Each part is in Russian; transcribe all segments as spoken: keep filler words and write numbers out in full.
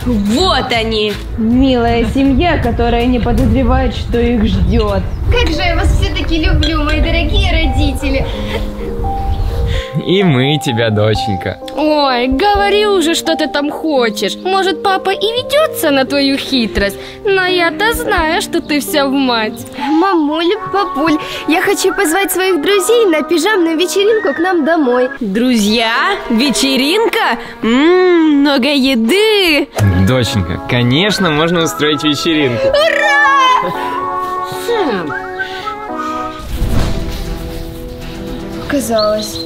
Вот они! Милая семья, которая не подозревает, что их ждет. Как же я вас все-таки люблю, мои дорогие родители. И мы тебя, доченька. Ой, говори уже, что ты там хочешь. Может, папа и ведется на твою хитрость, но я-то знаю, что ты вся в мать. Мамуль, папуль, я хочу позвать своих друзей на пижамную вечеринку к нам домой. Друзья? Вечеринка? Ммм, много еды! Доченька, конечно, можно устроить вечеринку. Ура! Сэм. Казалось.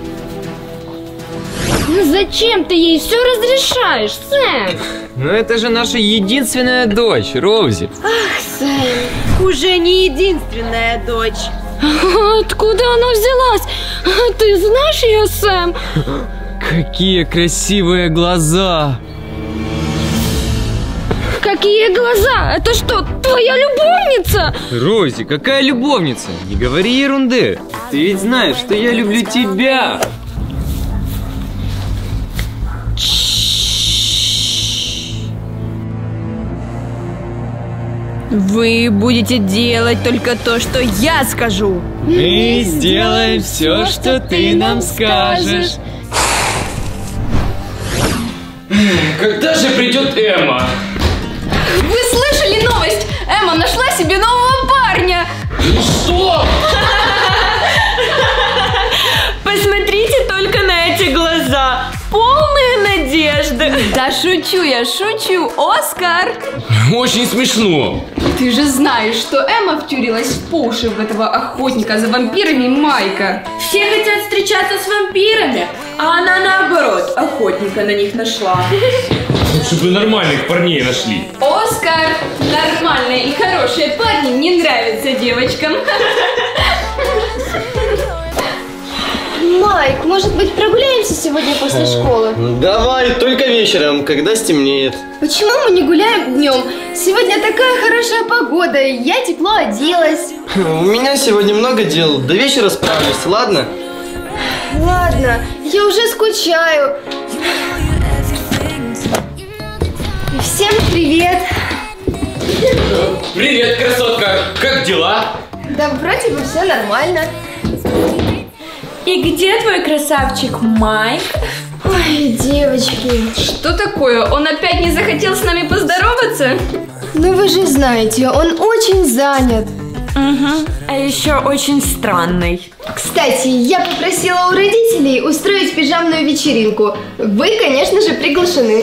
Ну зачем ты ей все разрешаешь, Сэм? Но это же наша единственная дочь, Роузи. Ах, Сэм. Уже не единственная дочь. Откуда она взялась? Ты знаешь ее, Сэм? Какие красивые глаза! Какие глаза? Это что, твоя любовница? Роузи, какая любовница? Не говори ерунды. Ты ведь знаешь, что я люблю тебя. Вы будете делать только то, что я скажу. Мы сделаем все, что ты нам скажешь. Когда же придет Эмма? Вы слышали новость? Эмма нашла себе нового парня. Что? Посмотрите только на эти глаза. Полные надежды. Да шучу я, шучу. Оскар. Очень смешно. Ты же знаешь, что Эмма втюрилась по уши в этого охотника за вампирами Майка. Все хотят встречаться с вампирами, а она наоборот охотника на них нашла. Лучше бы нормальных парней нашли. Оскар, нормальные и хорошие парни не нравятся девочкам. Майк, может быть, прогуляемся сегодня после школы? Давай, только вечером, когда стемнеет. Почему мы не гуляем днем? Сегодня такая хорошая погода, я тепло оделась. У меня сегодня много дел, до вечера справлюсь, ладно? Ладно, я уже скучаю. Всем привет. Привет, красотка. Как дела? Да вроде бы все нормально. И где твой красавчик Майк? Ой, девочки. Что такое? Он опять не захотел с нами поздороваться? Ну вы же знаете, он очень занят. Угу. А еще очень странный. Кстати, я попросила у родителей устроить пижамную вечеринку. Вы, конечно же, приглашены.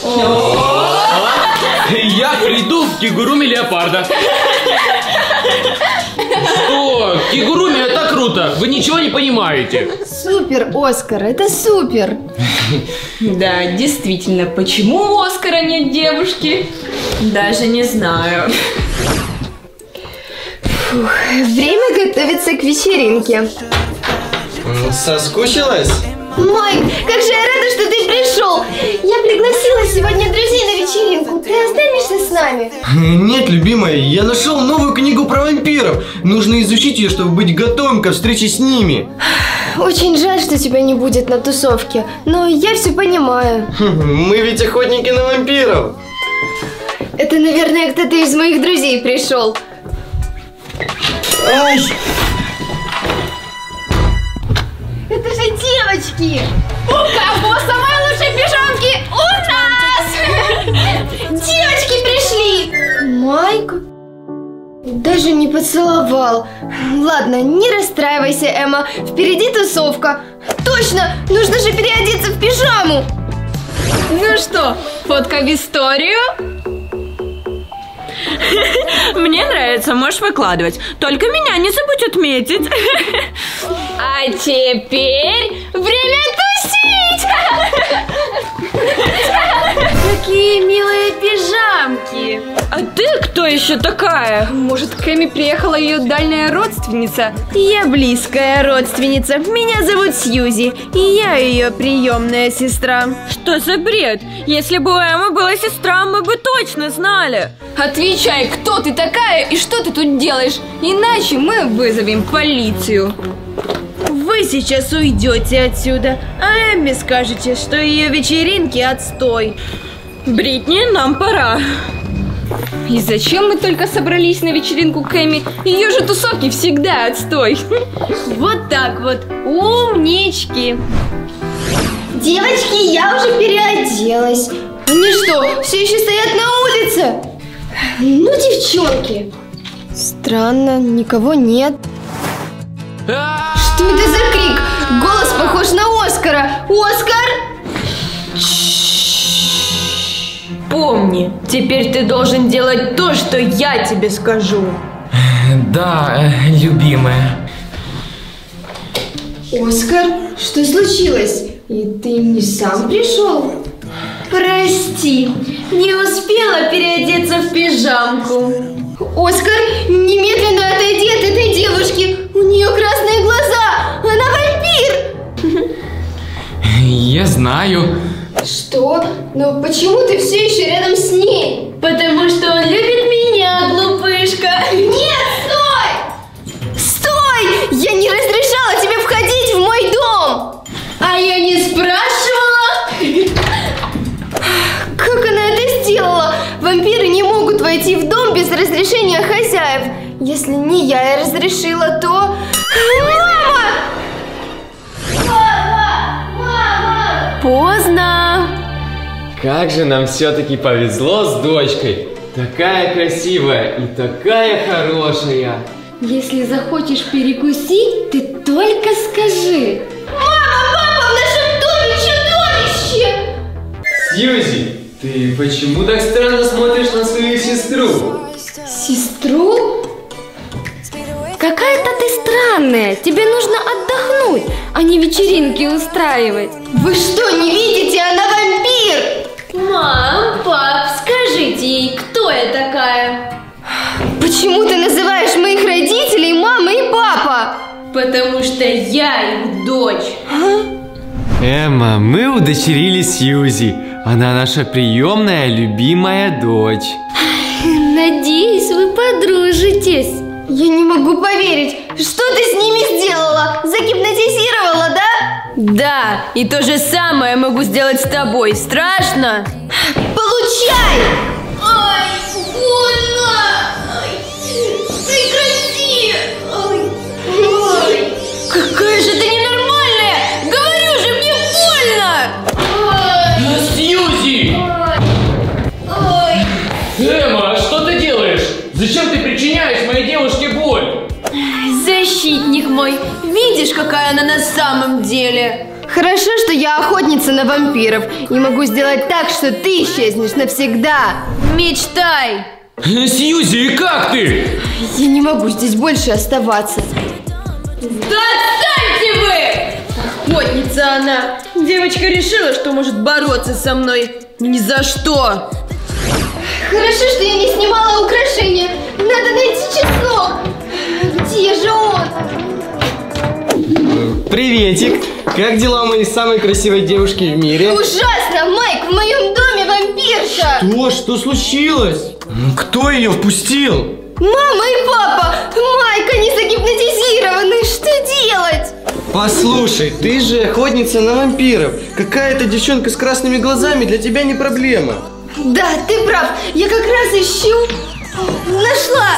Я приду в кигуруми леопарда. Что? Кигуруми это круто. Вы ничего не понимаете. Супер, Оскар, это супер. Да, действительно, почему у Оскара нет девушки? Даже не знаю. Фух, время готовиться к вечеринке. Соскучилась? Майк, как же я рада, что ты пришел. Я пригласила сегодня друзей на вечеринку. Ты останешься с нами? Нет, любимая, я нашел новую книгу про вампиров. Нужно изучить ее, чтобы быть готовым ко встрече с ними. Очень жаль, что тебя не будет на тусовке, но я все понимаю. Мы ведь охотники на вампиров. Это, наверное, кто-то из моих друзей пришел. Ай! Это же девочки! У кого самые лучшие пижамки? У нас! Девочки пришли! Майк даже не поцеловал. Ладно, не расстраивайся, Эмма. Впереди тусовка. Точно! Нужно же переодеться в пижаму. Ну что, фотка в историю? Мне нравится, можешь выкладывать. Только меня не забудь отметить. А теперь время тусить! Какие милые пижамки. А ты кто еще такая? Может, к Эми приехала ее дальняя родственница? Я близкая родственница. Меня зовут Сьюзи, и я ее приемная сестра. Что за бред? Если бы у Эммы была сестра, мы бы точно знали. Отвечай, кто ты такая и что ты тут делаешь? Иначе мы вызовем полицию. Вы сейчас уйдете отсюда, а Эмме скажете, что ее вечеринки отстой. Бритни, нам пора. И зачем мы только собрались на вечеринку Кэми? Ее же тусовки всегда отстой. Вот так вот. Умнички. Девочки, я уже переоделась. Они что, все еще стоят на улице? Ну, девчонки. Странно, никого нет. Что это за крик? Голос похож на Оскара. Оскар? Помни, теперь ты должен делать то, что я тебе скажу. Да, э, любимая. Оскар, что случилось? И ты не сам пришел? Прости, не успела переодеться в пижамку. Оскар, немедленно отойди от этой девушки. У нее красные глаза. Она вампир. Я знаю. Что? Но почему ты все еще рядом с ней? Потому что он любит меня, глупышка. Нет, стой! Стой! Я не разрешала тебе входить в мой дом. А я не спрашивала. Как она это сделала? Вампиры не могут войти в дом без разрешения хозяев. Если не я разрешила, то... Мама! Мама! Мама! Поздно. Как же нам все-таки повезло с дочкой. Такая красивая и такая хорошая. Если захочешь перекусить, ты только скажи. Мама, папа, в нашем доме чудовище! Сьюзи, ты почему так странно смотришь на свою сестру? Сестру? Какая-то ты странная. Тебе нужно отдохнуть, а не вечеринки устраивать. Вы что, не видите? Она вампир! Мам, пап, скажите ей, кто я такая? Почему ты называешь моих родителей мама и папа? Потому что я их дочь. Эмма, мы удочерили Сьюзи. Она наша приемная, любимая дочь. Надеюсь, вы подружитесь. Я не могу поверить. Что ты с ними сделала? Загипнотизировала, да? Да, и то же самое могу сделать с тобой. Страшно? Получай! Ай, больно! Ай, прекрати! Ай, ай. Какая же ты ненормальная! Говорю же, мне больно! Сьюзи! Ай. Эмма, что ты делаешь? Зачем ты причиняешь моей девушке боль? Защитник мой, видишь, какая она на самом деле? Хорошо, что я охотница на вампиров и могу сделать так, что ты исчезнешь навсегда. Мечтай! Сьюзи, как ты? Я не могу здесь больше оставаться. Да отстаньте вы! Охотница она. Девочка решила, что может бороться со мной. Ни за что. Хорошо, что я не снимала украшения. Надо найти чеснок. Где же он? Приветик! Как дела моей самой красивой девушки в мире? Ужасно, Майк, в моем доме вампирша. Что? Что случилось? Кто ее впустил? Мама и папа. Майк, они загипнотизированы. Что делать? Послушай, ты же охотница на вампиров. Какая-то девчонка с красными глазами для тебя не проблема. Да, ты прав. Я как раз ищу. Нашла.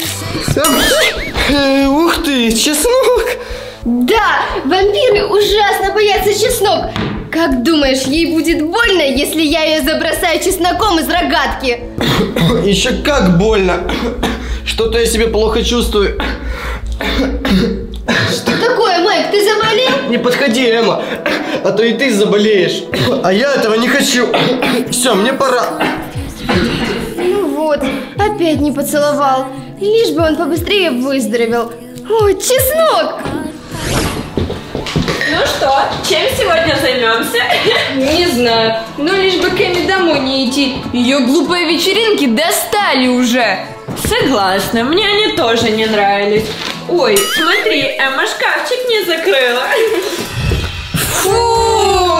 Э, ух ты, чеснок! Да, вампиры ужасно боятся чеснок. Как думаешь, ей будет больно, если я ее забросаю чесноком из рогатки? Еще как больно. Что-то я себя плохо чувствую. Что такое, Майк, ты заболел? Не подходи, Эмма, а то и ты заболеешь. А я этого не хочу. Все, мне пора. Ну вот, опять не поцеловал. Лишь бы он побыстрее выздоровел. О, чеснок! Ну что, чем сегодня займемся? Не знаю, но лишь бы Кэми домой не идти. Ее глупые вечеринки достали уже. Согласна, мне они тоже не нравились. Ой, смотри, Эмма шкафчик не закрыла. Фу!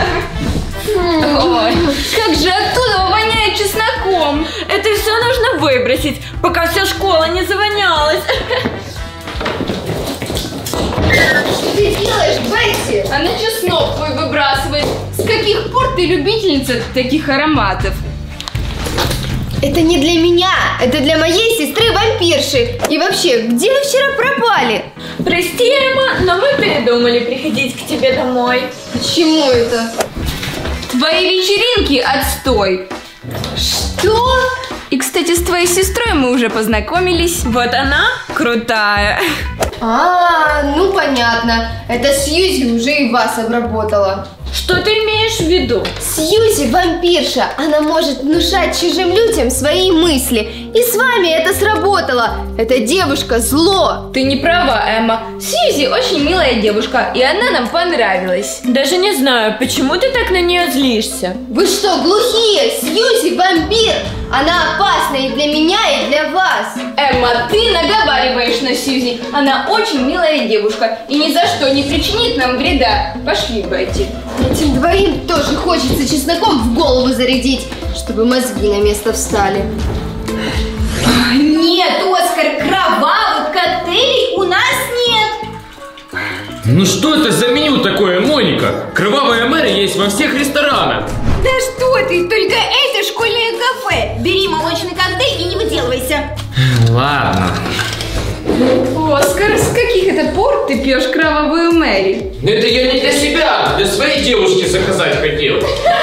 Ой, как же оттуда воняет чесноком. Это все нужно выбросить, пока вся школа не завонялась. Что ты делаешь, Бетти? Она чеснок твой выбрасывает. С каких пор ты любительница таких ароматов? Это не для меня, это для моей сестры-вампирши. И вообще, где вы вчера пропали? Прости, Эмма, но мы передумали приходить к тебе домой. Почему это? Твои вечеринки отстой. Что? И, кстати, с твоей сестрой мы уже познакомились. Вот она крутая. А, ну понятно. Это Сьюзи уже и вас обработала. Что ты имеешь в виду? Сьюзи вампирша. Она может внушать чужим людям свои мысли. И с вами это сработало. Эта девушка зло. Ты не права, Эмма. Сьюзи очень милая девушка, и она нам понравилась. Даже не знаю, почему ты так на нее злишься. Вы что, глухие? Сьюзи вампир. Она опасна и для меня, и для вас. Эмма, ты наговариваешь на Сьюзи. Она очень милая девушка и ни за что не причинит нам вреда. Пошли, Бетти. Этим двоим тоже хочется чесноком в голову зарядить, чтобы мозги на место встали. Нет, Оскар, кровавых коктейлей у нас нет. Ну что это за меню такое, Моника? Кровавая Мэри есть во всех ресторанах. Да что ты, только это школьное кафе. Бери молочный коктейль и не выделывайся. Ладно. Оскар, с каких это пор ты пьешь кровавую Мэри? Это я не для себя, для своей девушки заказать хотел.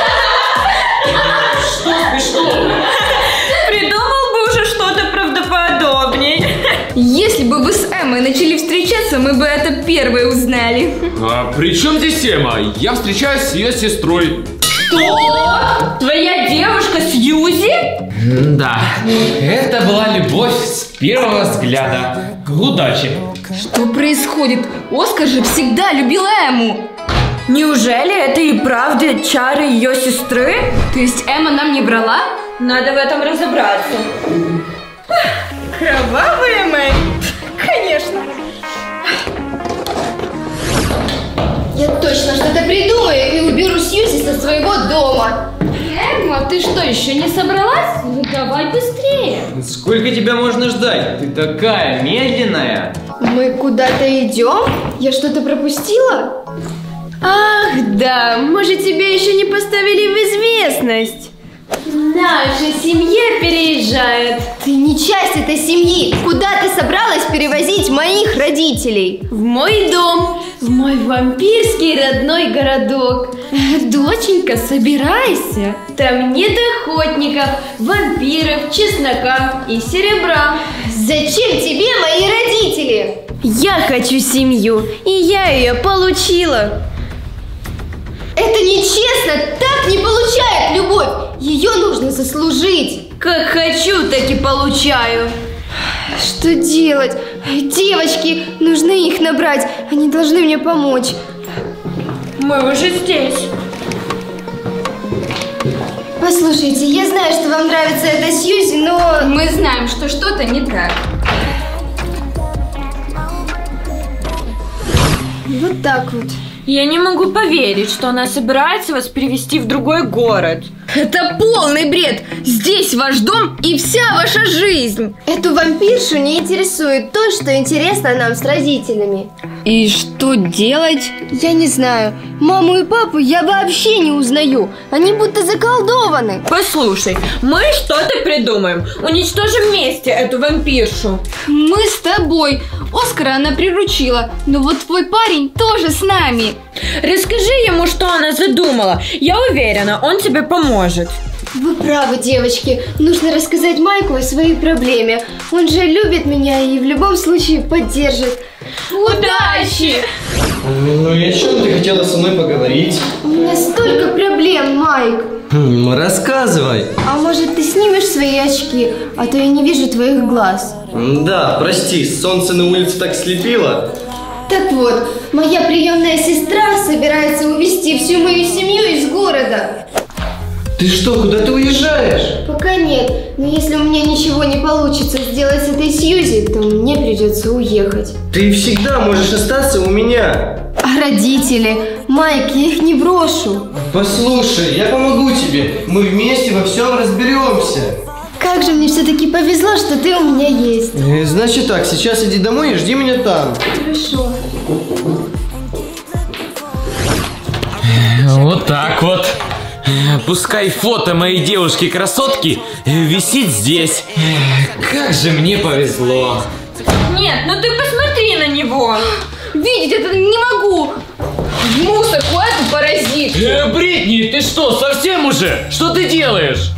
Что смешно? Придумал бы уже что-то правдоподобней. Если бы вы с Эммой начали встречаться, мы бы это первые узнали. А при чем здесь Эмма? Я встречаюсь с ее сестрой. Что? Твоя девушка Сьюзи? Да, это была любовь с первого взгляда. Удачи. Что происходит? Оскар же всегда любил Эмму. Неужели это и правда чары ее сестры? То есть Эмма нам не брала? Надо в этом разобраться. Кровавая Мэри? Конечно. Я точно что-то придумаю и уберу Сьюзи со своего дома. Эмма, ты что, еще не собралась? Ну давай быстрее. Сколько тебя можно ждать? Ты такая медленная. Мы куда-то идем? Я что-то пропустила? Ах, да, может, тебя еще не поставили в известность? Наша семья переезжает. Ты не часть этой семьи. Куда ты собралась перевозить моих родителей? В мой дом, в мой вампирский родной городок. Доченька, собирайся. Там нет охотников, вампиров, чеснока и серебра. Зачем тебе мои родители? Я хочу семью, и я ее получила. Это нечестно, так не получает любовь. Ее нужно заслужить. Как хочу, так и получаю. Что делать? Девочки, нужно их набрать. Они должны мне помочь. Мы уже здесь. Послушайте, я знаю, что вам нравится эта Сьюзи, но... Мы знаем, что что-то не так. Вот так вот. Я не могу поверить, что она собирается вас перевести в другой город. Это полный бред. Здесь ваш дом и вся ваша жизнь. Эту вампиршу не интересует то, что интересно нам с родителями. И что делать? Я не знаю. Маму и папу я вообще не узнаю. Они будто заколдованы. Послушай, мы что-то придумаем. Уничтожим вместе эту вампиршу. Мы с тобой. Оскара она приручила. Но вот твой парень тоже с нами. Расскажи ему, что она задумала. Я уверена, он тебе поможет. Вы правы, девочки. Нужно рассказать Майку о своей проблеме. Он же любит меня и в любом случае поддержит. Удачи! Ну и о чем ты хотела со мной поговорить? У меня столько проблем, Майк. Хм, рассказывай. А может, ты снимешь свои очки, а то я не вижу твоих глаз. Да, прости, солнце на улице так слепило. Так вот, моя приемная сестра собирается увезти всю мою семью из города. Ты что, куда ты уезжаешь? Пока нет, но если у меня ничего не получится сделать с этой Сьюзи, то мне придется уехать. Ты всегда можешь остаться у меня. А родители? Майк, я их не брошу. Послушай, я помогу тебе. Мы вместе во всем разберемся. как же мне все-таки повезло, что ты у меня есть. Э, Значит так, сейчас иди домой и жди меня там. Хорошо. Вот так вот. Пускай фото моей девушки-красотки висит здесь. Как же мне повезло. Нет, ну ты посмотри на него. Видеть это не могу. Мусор, эту паразит. Э, Бритни, ты что, совсем уже? Что ты делаешь?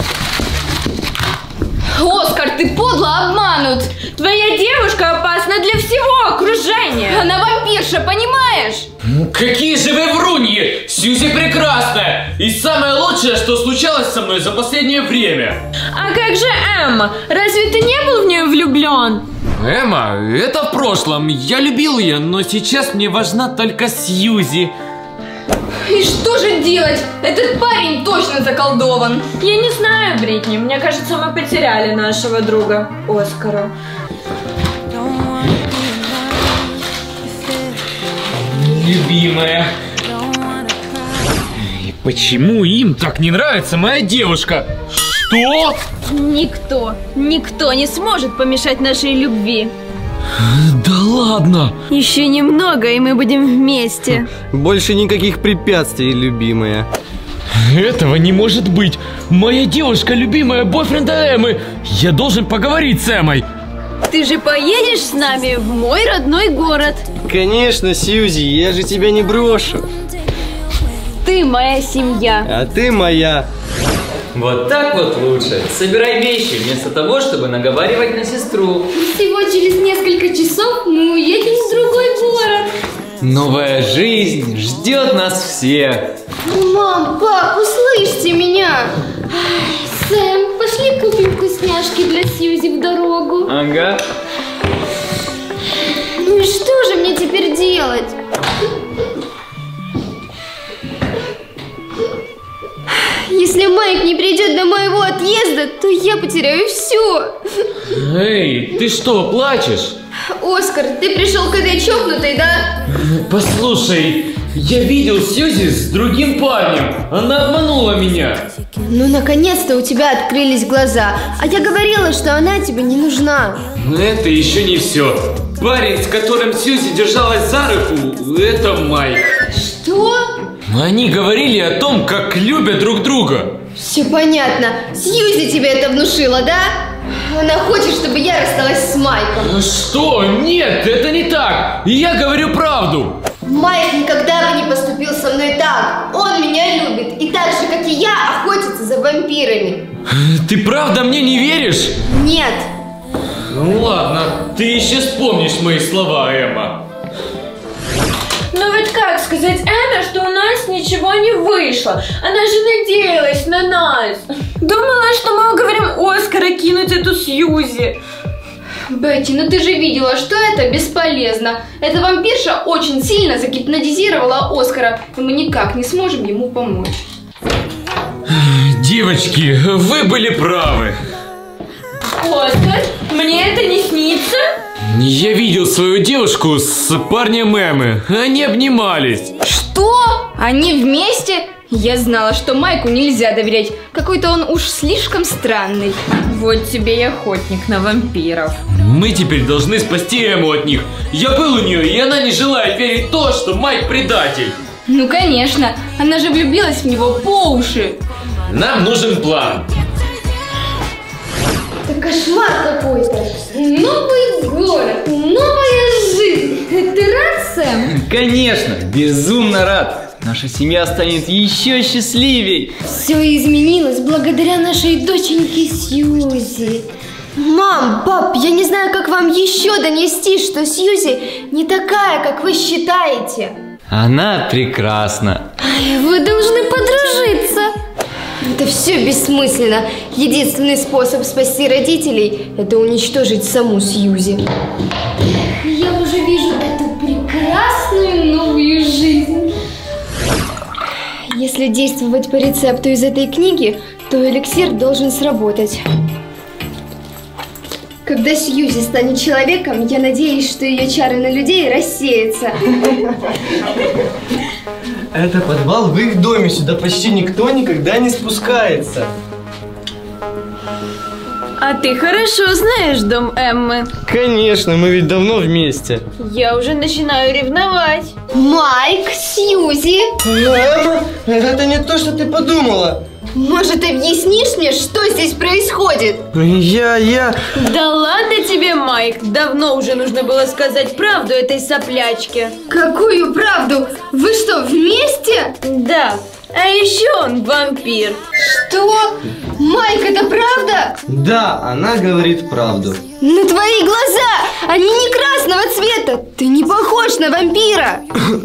Оскар, ты подло обманут. Твоя девушка опасна для всего окружения. Она вампирша, понимаешь? Ну, какие же вы вруньи! Сьюзи прекрасная! И самое лучшее, что случалось со мной за последнее время. А как же Эмма? Разве ты не был в нее влюблен? Эмма, это в прошлом. Я любил ее, но сейчас мне важна только Сьюзи. И что же делать? Этот парень точно заколдован. Я не знаю, Бритни. Мне кажется, мы потеряли нашего друга Оскара. Любимая. И почему им так не нравится моя девушка? Что? Никто, никто не сможет помешать нашей любви. Да ладно. Еще немного, и мы будем вместе. Больше никаких препятствий, любимая. Этого не может быть. Моя девушка любимая бойфренда Эммы. Я должен поговорить с Эммой. Ты же поедешь с нами в мой родной город. Конечно, Сьюзи, я же тебя не брошу. Ты моя семья. А ты моя. Вот так вот лучше. Собирай вещи, вместо того, чтобы наговаривать на сестру. Всего через несколько часов мы уедем в другой город. Новая жизнь ждет нас всех. Мам, пап, услышьте меня. Ай, Сэм, пошли купим вкусняшки для Сьюзи в дорогу. Ага. Ну и что же мне теперь делать? Если Майк не придет до моего отъезда, то я потеряю все. Эй, ты что, плачешь? Оскар, ты пришел к этой чокнутой, да? Послушай, я видел Сьюзи с другим парнем. Она обманула меня. Ну, наконец-то у тебя открылись глаза. А я говорила, что она тебе не нужна. Но это еще не все. Парень, с которым Сьюзи держалась за руку, это Майк. Что? Они говорили о том, как любят друг друга. Все понятно. Сьюзи тебе это внушила, да? Она хочет, чтобы я рассталась с Майком. Что? Нет, это не так. И я говорю правду. Майк никогда бы не поступил со мной так. Он меня любит. И так же, как и я, охотится за вампирами. Ты правда мне не веришь? Нет. Ну ладно, ты еще вспомнишь мои слова, Эмма. Но ведь как сказать Эмме, что у нас ничего не вышло? Она же надеялась на нас. Думала, что мы уговорим Оскара кинуть эту Сьюзи. Бетти, ну ты же видела, что это бесполезно. Эта вампирша очень сильно загипнотизировала Оскара, и мы никак не сможем ему помочь. Девочки, вы были правы. Оскар, мне это не снится? Я видел свою девушку с парнем Эммы. Они обнимались. Что? Они вместе? Я знала, что Майку нельзя доверять. Какой-то он уж слишком странный. Вот тебе и охотник на вампиров. Мы теперь должны спасти Эмму от них. Я был у нее, и она не желает верить в то, что Майк предатель. Ну конечно, она же влюбилась в него по уши. Нам нужен план. Это кошмар какой-то. Новый город, новая жизнь. Ты рад, Сэм? Конечно, безумно рад. Наша семья станет еще счастливей. Все изменилось благодаря нашей доченьке Сьюзи. Мам, пап, я не знаю, как вам еще донести, что Сьюзи не такая, как вы считаете. Она прекрасна. Вы должны подружиться. Это все бессмысленно. Единственный способ спасти родителей – это уничтожить саму Сьюзи. Я уже вижу эту прекрасную новую жизнь. Если действовать по рецепту из этой книги, то эликсир должен сработать. Когда Сьюзи станет человеком, я надеюсь, что ее чары на людей рассеются. Это подвал в их доме, сюда почти никто никогда не спускается. А ты хорошо знаешь дом Эммы. Конечно, мы ведь давно вместе. Я уже начинаю ревновать. Майк, Сьюзи, Эмма, это не то, что ты подумала. может, объяснишь мне, что здесь происходит? Я, я... Да ладно тебе, Майк. Давно уже нужно было сказать правду этой соплячке. Какую правду? Вы что, вместе? Да. А еще он вампир. Что? Майк, это правда? Да, она говорит правду. На твои глаза! Они не красного цвета! Ты не похож на вампира!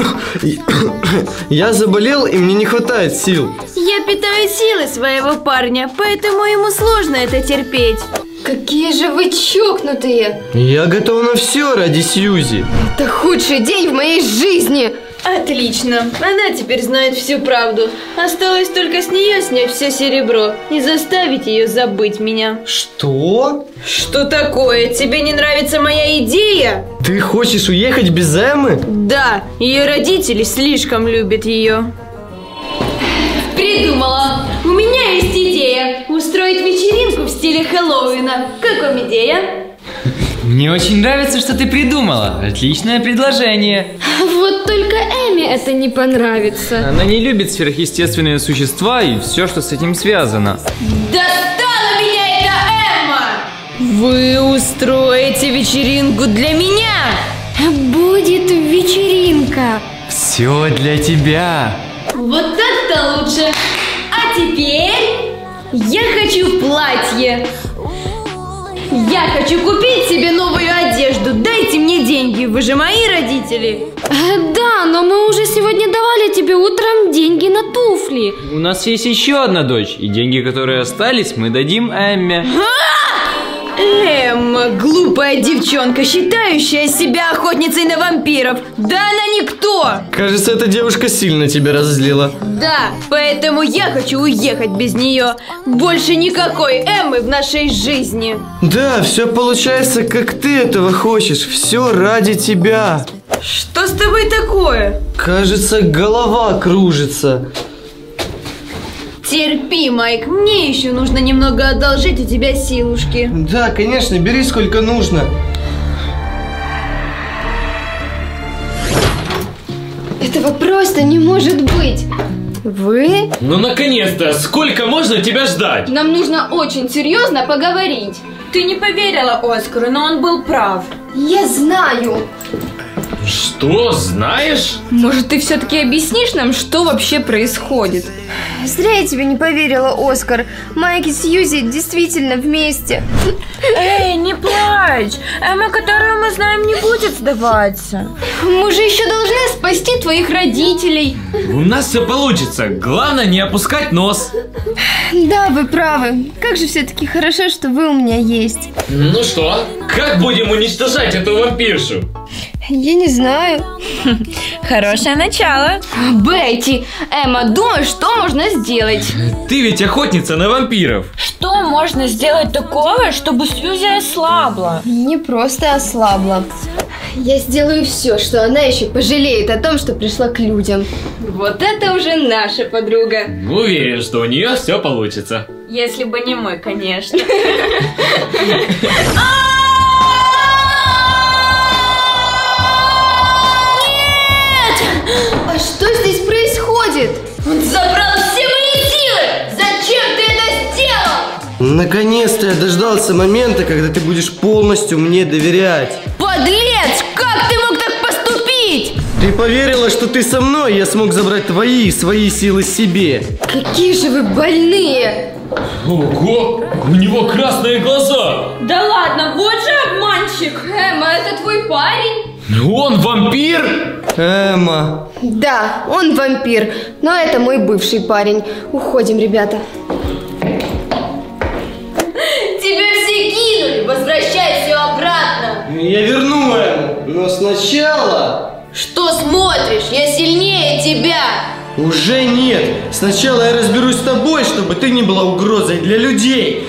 Я заболел, и мне не хватает сил. Я питаю силы своего парня, поэтому ему сложно это терпеть. Какие же вы чокнутые! Я готов на все ради Сьюзи. Это худший день в моей жизни! Отлично. Она теперь знает всю правду. Осталось только с нее снять все серебро и заставить ее забыть меня. Что? Что такое? Тебе не нравится моя идея? Ты хочешь уехать без Эммы? Да, ее родители слишком любят ее. Придумала! У меня есть идея устроить вечеринку в стиле Хэллоуина. Как вам идея? Мне очень нравится, что ты придумала. Отличное предложение. Вот только Эми это не понравится. Она не любит сверхъестественные существа и все, что с этим связано. Достала меня эта Эмма! Вы устроите вечеринку для меня? Будет вечеринка. Все для тебя. Вот так-то лучше. А теперь я хочу платье. Я хочу купить себе новую одежду. Дайте мне деньги. Вы же мои родители. Э, Да, но мы уже сегодня давали тебе утром деньги на туфли. У нас есть еще одна дочь, и деньги, которые остались, мы дадим Эмме. Эмма, глупая девчонка, считающая себя охотницей на вампиров. Да она никто. Кажется, эта девушка сильно тебя разозлила. Да, поэтому я хочу уехать без нее. Больше никакой Эммы в нашей жизни. Да, все получается, как ты этого хочешь. Все ради тебя. Что с тобой такое? Кажется, голова кружится. Терпи, Майк, мне еще нужно немного одолжить у тебя силушки. Да, конечно, бери сколько нужно. Этого просто не может быть! Вы? Ну наконец-то! Сколько можно тебя ждать? Нам нужно очень серьезно поговорить. Ты не поверила Оскару, но он был прав. Я знаю! Что, знаешь? Может, ты все-таки объяснишь нам, что вообще происходит? Зря я тебе не поверила, Оскар. Майк и Сьюзи действительно вместе. Эй, не плачь. Эмма, которую мы знаем, не будет сдаваться. Мы же еще должны спасти твоих родителей. У нас все получится. Главное не опускать нос. Да, вы правы. Как же все-таки хорошо, что вы у меня есть. Ну что, как будем уничтожать эту вампиршу? Я не знаю. Хорошее начало. Бетти, Эмма, думаю, что можно сделать? Ты ведь охотница на вампиров. Что можно сделать такого, чтобы Сьюзи ослабла? Не просто ослабла. Я сделаю все, что она еще пожалеет о том, что пришла к людям. Вот это уже наша подруга. Уверен, что у нее все получится. Если бы не мы, конечно. А что здесь происходит? Он забрал все мои силы! Зачем ты это сделал? Наконец-то я дождался момента, когда ты будешь полностью мне доверять. Подлец! Как ты мог так поступить? Ты поверила, что ты со мной, я смог забрать твои и свои силы себе. Какие же вы больные! Ого, у него красные глаза. Да ладно, вот же обманщик. Эмма, это твой парень? Он вампир? Эмма. Да, он вампир, но это мой бывший парень. Уходим, ребята. Тебя все кинули! Возвращай все обратно! Я верну Эмму, но сначала... Что смотришь? Я сильнее тебя! Уже нет. Сначала я разберусь с тобой, чтобы ты не была угрозой для людей.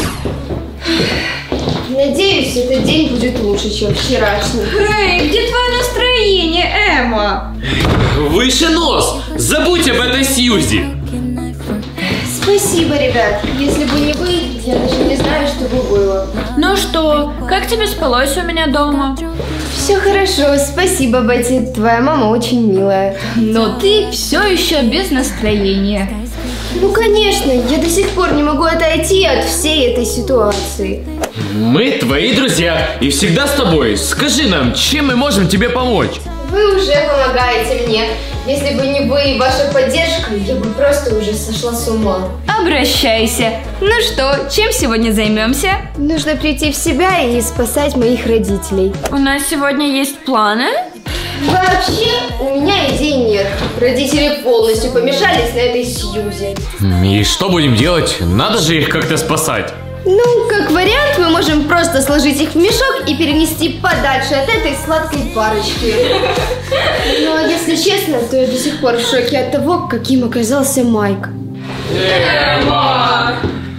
Надеюсь, этот день будет лучше, чем вчерашний. Эй, где твое настроение, Эмма? Выше нос! Забудь об этой Сьюзи! Спасибо, ребят. Если бы не вы, я даже не знаю, что бы было. Ну что, как тебе спалось у меня дома? Все хорошо, спасибо, Бетти. Твоя мама очень милая. Но ты все еще без настроения. Ну, конечно, я до сих пор не могу отойти от всей этой ситуации. Мы твои друзья и всегда с тобой. Скажи нам, чем мы можем тебе помочь? Вы уже помогаете мне. Если бы не вы и ваша поддержка, я бы просто уже сошла с ума. Обращайся. Ну что, чем сегодня займемся? Нужно прийти в себя и спасать моих родителей. У нас сегодня есть планы? Вообще, у меня идей нет. Родители полностью помешались на этой Сьюзи. И что будем делать? Надо же их как-то спасать. Ну, как вариант, мы можем просто сложить их в мешок и перенести подальше от этой сладкой парочки. Но, если честно, то я до сих пор в шоке от того, каким оказался Майк. Эмма!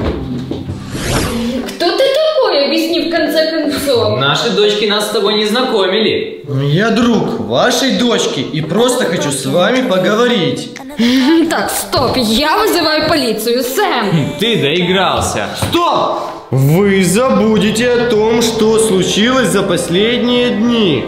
Кто ты такой? Объясни в конце концов. Наши дочки нас с тобой не знакомили. Я друг вашей дочки и просто хочу с вами поговорить. Так, стоп, я вызываю полицию, Сэм. Ты доигрался. Стоп! Вы забудете о том, что случилось за последние дни.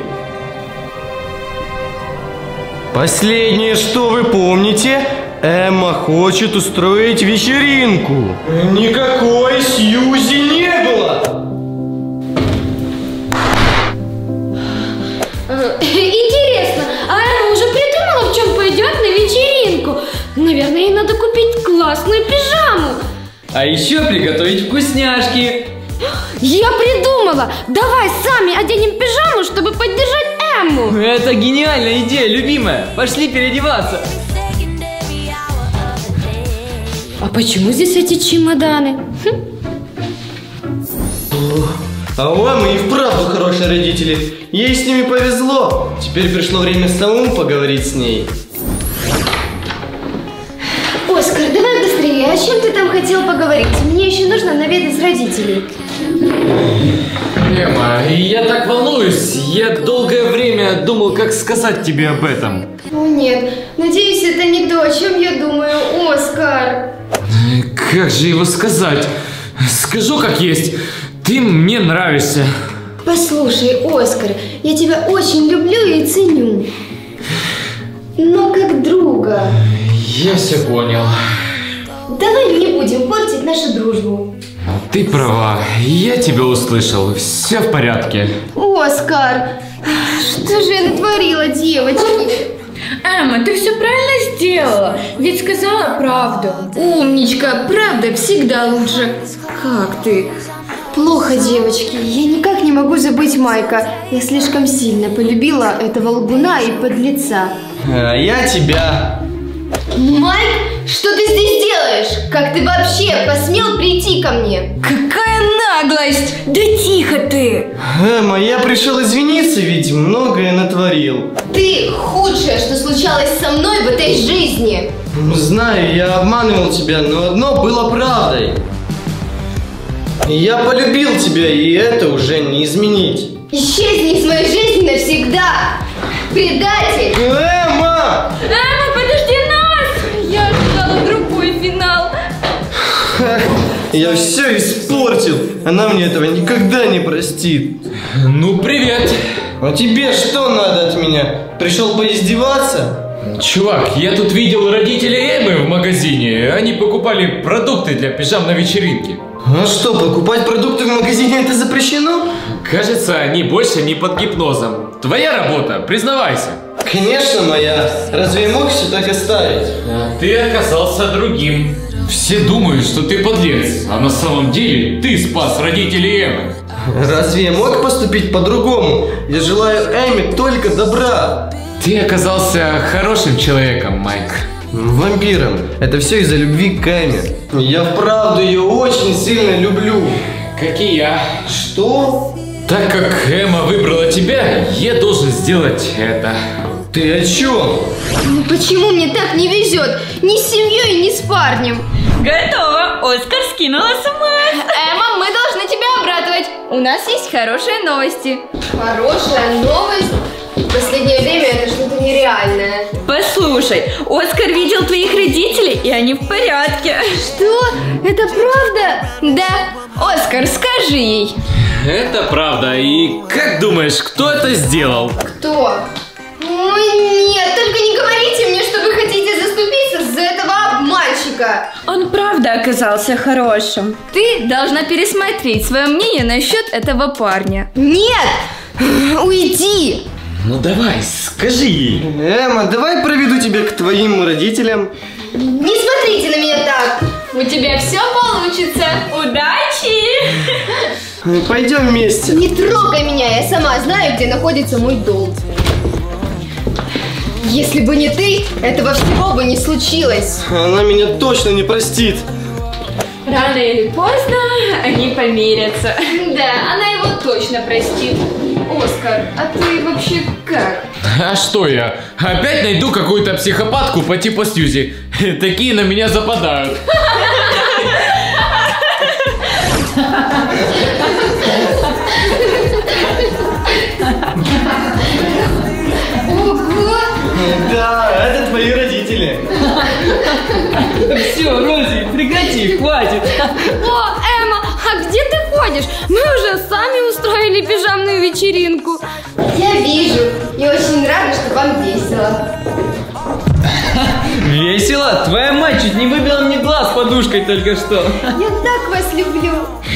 Последнее, что вы помните, Эмма хочет устроить вечеринку. Никакой Сьюзи не было. Интересно, а Эмма уже придумала, в чем пойдет на вечеринку? Наверное, ей надо купить классную пижаму. А еще приготовить вкусняшки. Я придумала! Давай сами оденем пижаму, чтобы поддержать Эмму. Это гениальная идея, любимая. Пошли переодеваться. А почему здесь эти чемоданы? Хм. А у Эммы и вправду хорошие родители. Ей с ними повезло. Теперь пришло время самому поговорить с ней. Оскар, давай быстрее. О чем ты там хотел поговорить? Мне еще нужно наведать родителей. Эмма, я так волнуюсь. Я долгое время думал, как сказать тебе об этом. О нет, надеюсь, это не то, о чем я думаю, Оскар. Как же его сказать? Скажу как есть. Ты мне нравишься. Послушай, Оскар, я тебя очень люблю и ценю. Но как друга. Я все понял. Давай не будем портить нашу дружбу. Ты права, я тебя услышал. Все в порядке. Оскар, что же я натворила, девочки? Эмма, ты все правильно сделала. Ведь сказала правду. Умничка, правда всегда лучше. Как ты? Плохо, девочки. Я никак не могу забыть Майка. Я слишком сильно полюбила этого лгуна и подлеца. А я тебя. Майк, что ты здесь делаешь? Как ты вообще посмел прийти ко мне? Какая наглость! Да тихо ты. Эмма, я пришел извиниться, ведь многое натворил. Ты худшее, что случалось со мной в этой жизни. Знаю, я обманывал тебя, но одно было правдой. Я полюбил тебя, и это уже не изменить. Исчезни из моей жизни навсегда. Предатель! Эмма! Эмма, подожди нас! Я ожидала другой финал. Я все испортил. Она мне этого никогда не простит. Ну, привет. А тебе что надо от меня? Пришел поиздеваться? Чувак, я тут видел родителей Эммы в магазине. Они покупали продукты для пижамной вечеринки. А что, покупать продукты в магазине это запрещено? Кажется, они больше не под гипнозом. Твоя работа, признавайся. Конечно, моя. Разве я мог все так оставить? А ты оказался другим. Все думают, что ты подлец, а на самом деле ты спас родителей Эммы. Разве я мог поступить по-другому? Я желаю Эмме только добра. Ты оказался хорошим человеком, Майк. Вампиром. Это все из-за любви к Эмме. Я вправду ее очень сильно люблю. Как и я. Что? Так как Эмма выбрала тебя, я должен сделать это. Ты о чем? Ну почему мне так не везет? Ни с семьей, ни с парнем. Готово! Оскар скинула смс. Эмма, мы должны тебя обрадовать. У нас есть хорошие новости. Хорошая новость. В последнее время это что-то нереальное. Послушай, Оскар видел твоих родителей, и они в порядке. Что? Это правда? Да, Оскар, скажи ей. Это правда. И как думаешь, кто это сделал? Кто? Ой, нет, только не говорите мне, что вы хотите заступиться за этого обманщика. Он правда оказался хорошим. Ты должна пересмотреть свое мнение насчет этого парня. Нет! Уйди! Ну давай, скажи ей. Эмма, давай проведу тебя к твоим родителям. Не смотрите на меня так! У тебя все получится. Удачи! Пойдем вместе. Не трогай меня, я сама знаю, где находится мой дом. Если бы не ты, этого всего бы не случилось. Она меня точно не простит. Рано или поздно они помирятся. Да, она его точно простит. Оскар, а ты вообще как? А что я? Опять найду какую-то психопатку по типу Сьюзи. Такие на меня западают. Ого! Да, это твои родители. Все, Рози, прекрати, хватит. О, Эмма, а где ты ходишь? Мы уже сами устроили пижамную вечеринку. Я вижу и очень рада, что вам весело. Весело? Твоя мать чуть не выбила мне глаз подушкой только что. Я так вас люблю.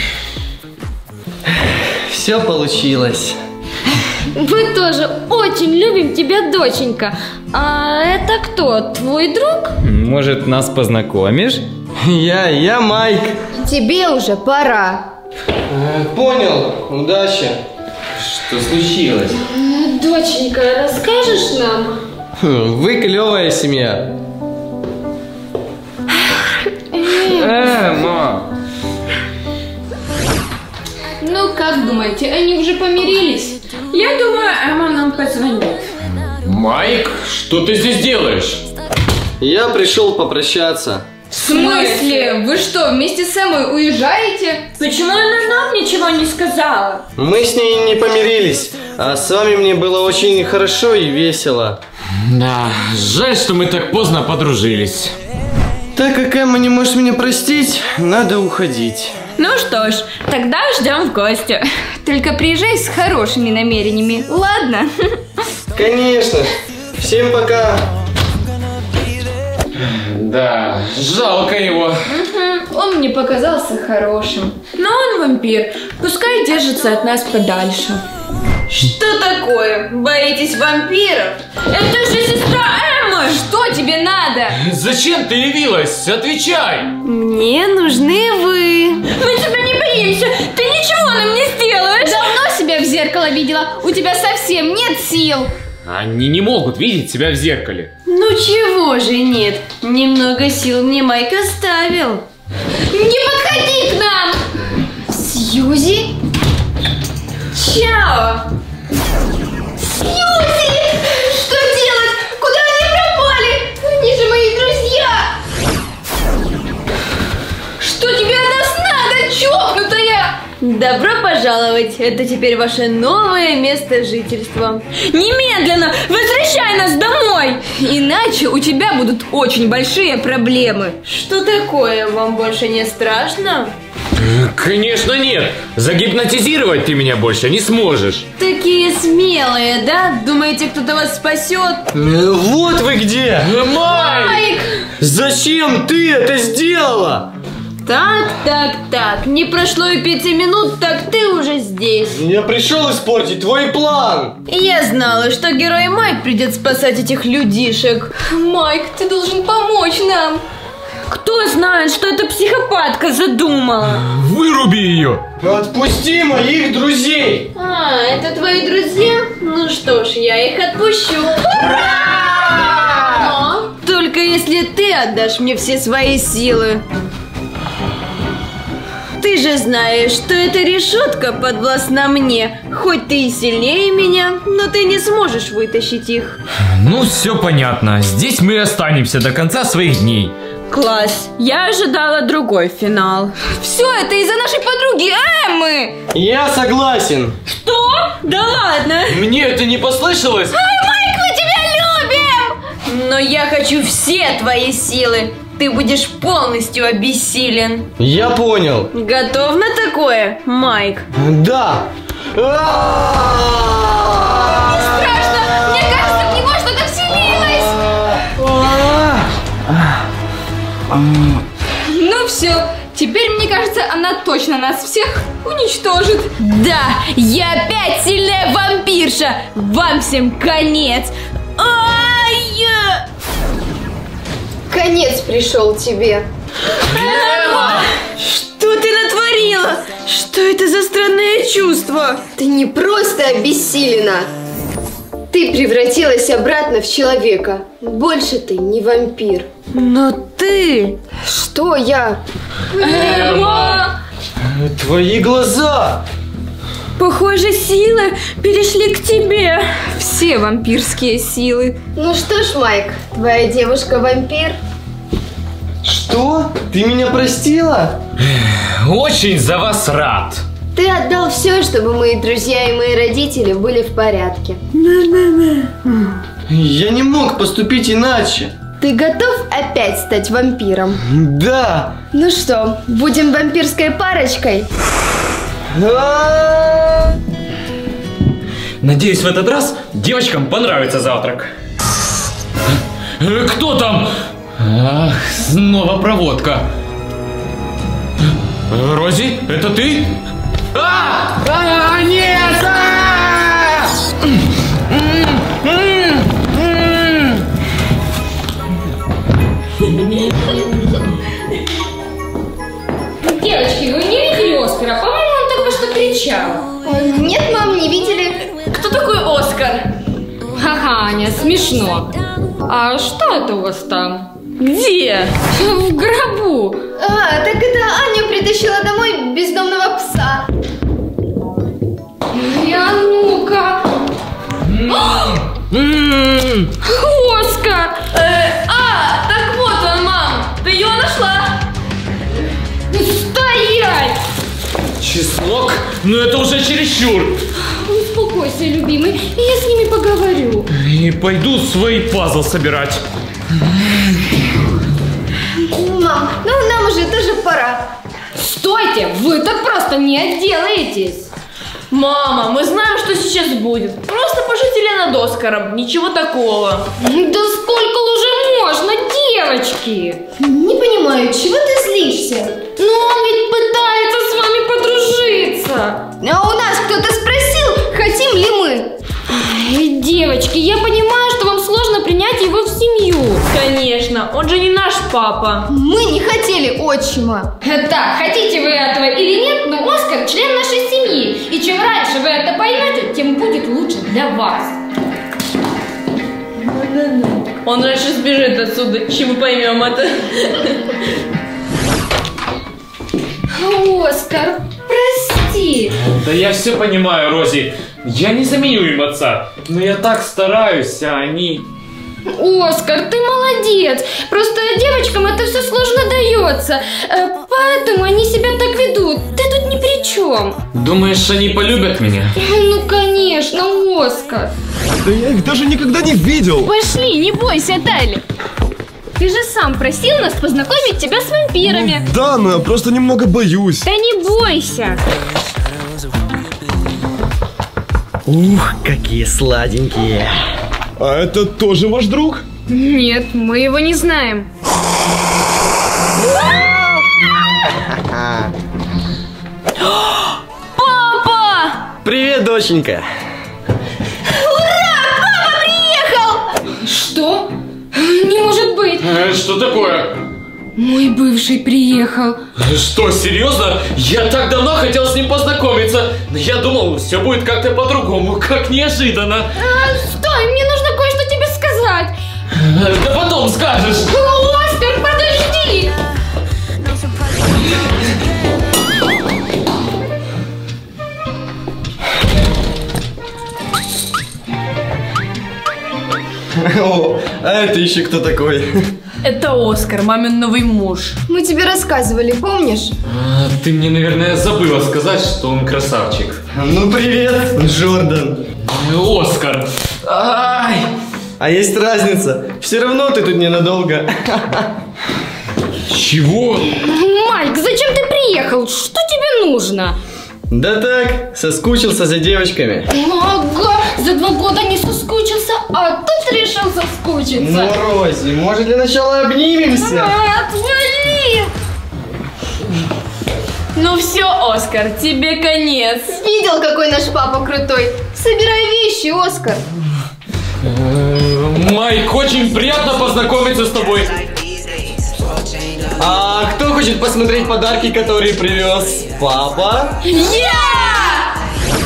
Все получилось. Мы тоже очень любим тебя, доченька. А это кто? Твой друг? Может, нас познакомишь? Я, я Майк. Тебе уже пора. Э, Понял, удачи. Что случилось? Доченька, расскажешь нам? Хм, Вы клевая семья. Эмма! Ну, как думаете, они уже помирились? Я думаю, Эмма нам позвонит. Майк, что ты здесь делаешь? Я пришел попрощаться. В смысле? Вы что, вместе с Эммой уезжаете? Почему она нам ничего не сказала? Мы с ней не помирились, а с вами мне было очень хорошо и весело. Да, жаль, что мы так поздно подружились. Так как Эмма не может меня простить, надо уходить. Ну что ж, тогда ждем в гости. Только приезжай с хорошими намерениями, ладно? Конечно. Всем пока. Да, жалко его. Угу, он мне показался хорошим. Но он вампир, пускай держится от нас подальше. Что такое? Боитесь вампиров? Это же сестра Эммы! Что тебе надо? Зачем ты явилась? Отвечай! Мне нужны вы. Мы тебя не боимся! Ты ничего нам не сделаешь! Давно себя в зеркало видела? У тебя совсем нет сил. Они не могут видеть себя в зеркале. Ну чего же нет? Немного сил мне Майк оставил. Не подходи к нам! Сьюзи? Чао! Сьюзи! Что делать? Куда они пропали? Они же мои друзья! Что тебе от нас надо, чокнутая? Добро пожаловать! Это теперь ваше новое место жительства. Немедленно возвращай нас домой! Иначе у тебя будут очень большие проблемы. Что такое? Вам больше не страшно? Конечно нет! Загипнотизировать ты меня больше не сможешь. Такие смелые, да? Думаете, кто-то вас спасет? Э, Вот вы где! Майк! Майк! Зачем ты это сделала? Так, так, так. Не прошло и пяти минут, так ты уже здесь. Я пришел испортить твой план. Я знала, что герой Майк придет спасать этих людишек. Майк, ты должен помочь нам. Кто знает, что эта психопатка задумала? Выруби ее! Отпусти моих друзей. А, это твои друзья? Ну что ж, я их отпущу. Но только если ты отдашь мне все свои силы. Ты же знаешь, что эта решетка подвластна мне. Хоть ты и сильнее меня, но ты не сможешь вытащить их. Ну, все понятно. Здесь мы и останемся до конца своих дней. Класс. Я ожидала другой финал. Все это из-за нашей подруги Эммы. Я согласен. Что? Да ладно. Мне это не послышалось? Ай, Майк, мы тебя любим! Но я хочу все твои силы. Ты будешь полностью обессилен. Я понял. Готов на такое, Майк? Да. Страшно! Мне кажется, в него что-то вселилось! Ну все, теперь, мне кажется, она точно нас всех уничтожит. Да, я опять сильная вампирша. Вам всем конец. Ай! Конец пришел тебе. Что ты натворила? Что это за странное чувство? Ты не просто обессилена. Ты превратилась обратно в человека. Больше ты не вампир. Но ты... Что я? Эмма! Твои глаза. Похоже, силы перешли к тебе. Все вампирские силы. Ну что ж, Майк, твоя девушка вампир. Что? Ты меня простила? Очень за вас рад. Ты отдал все, чтобы мои друзья и мои родители были в порядке. Я не мог поступить иначе. Ты готов опять стать вампиром? Да. Ну что, будем вампирской парочкой? Надеюсь, в этот раз девочкам понравится завтрак. Э, Кто там? Ах, снова проводка. Э, Рози, это ты? А! А, нет! А! Девочки, вы не видели Оскара? По-моему, он только что кричал. Нет, мам, не видели. Кто такой Оскар? Ха-ха, Аня, смешно. А что это у вас там? Где? В гробу. А, так это Аня притащила домой бездомного пса. Я ну-ка. Оскар! Э, а, так вот он, мам. Ты ее нашла? Стоять! Чеснок? Ну это уже чересчур. Успокойся, любимый, и я с ними поговорю. И пойду свой пазл собирать. Мам, ну нам уже тоже пора. Стойте, вы так просто не отделаетесь. Мама, мы знаем, что сейчас будет. Просто пожители над Оскаром. Ничего такого. Да сколько уже можно, девочки? Не понимаю, чего ты злишься? Ну он ведь пытается с вами подружиться. А у нас кто-то спросил, хотим ли мы? Эй, девочки, я понимаю, что вам сложно принять его в семью. Конечно, он же не наш папа. Мы не хотели отчима. Так, хотите вы этого или нет, но Оскар член нашей семьи. И чем раньше вы это поймете, тем будет лучше для вас. Он раньше сбежит отсюда, чем мы поймем это. Оскар, прости. Да я все понимаю, Рози. Я не заменю им отца. Но я так стараюсь, а они... Оскар, ты молодец. Просто девочкам это все сложно дается. Э, Поэтому они себя так ведут. Ты тут ни при чем. Думаешь, они полюбят меня? Ну, конечно, Оскар. Да я их даже никогда не видел. Пошли, не бойся, Тайлер. Ты же сам просил нас познакомить тебя с вампирами. Да, но я просто немного боюсь. Да не бойся. Ух, какие сладенькие. А это тоже ваш друг? Нет, мы его не знаем. Папа! Привет, доченька. Что? Не может быть. Э, Что такое? Мой бывший приехал. Что, серьезно? Я так давно хотел с ним познакомиться. Но я думал, все будет как-то по-другому. Как неожиданно. А, стой, мне нужно кое-что тебе сказать. Э, Да потом скажешь. Оскар, подожди. О, а это еще кто такой? Это Оскар, мамин новый муж. Мы тебе рассказывали, помнишь? А, ты мне, наверное, забыла сказать, что он красавчик. Ну привет, Джордан. Оскар. Ай! А есть разница. Все равно ты тут ненадолго. Чего? Майк, зачем ты приехал? Что тебе нужно? Да так, соскучился за девочками. Ага, за два года не соскучился, а тут решил соскучиться. Ну, Рози, может для начала обнимемся? А, отвали! Ну все, Оскар, тебе конец. Видел, какой наш папа крутой? Собирай вещи, Оскар. Майк, очень приятно познакомиться с тобой. А кто хочет посмотреть подарки, которые привез папа? Я!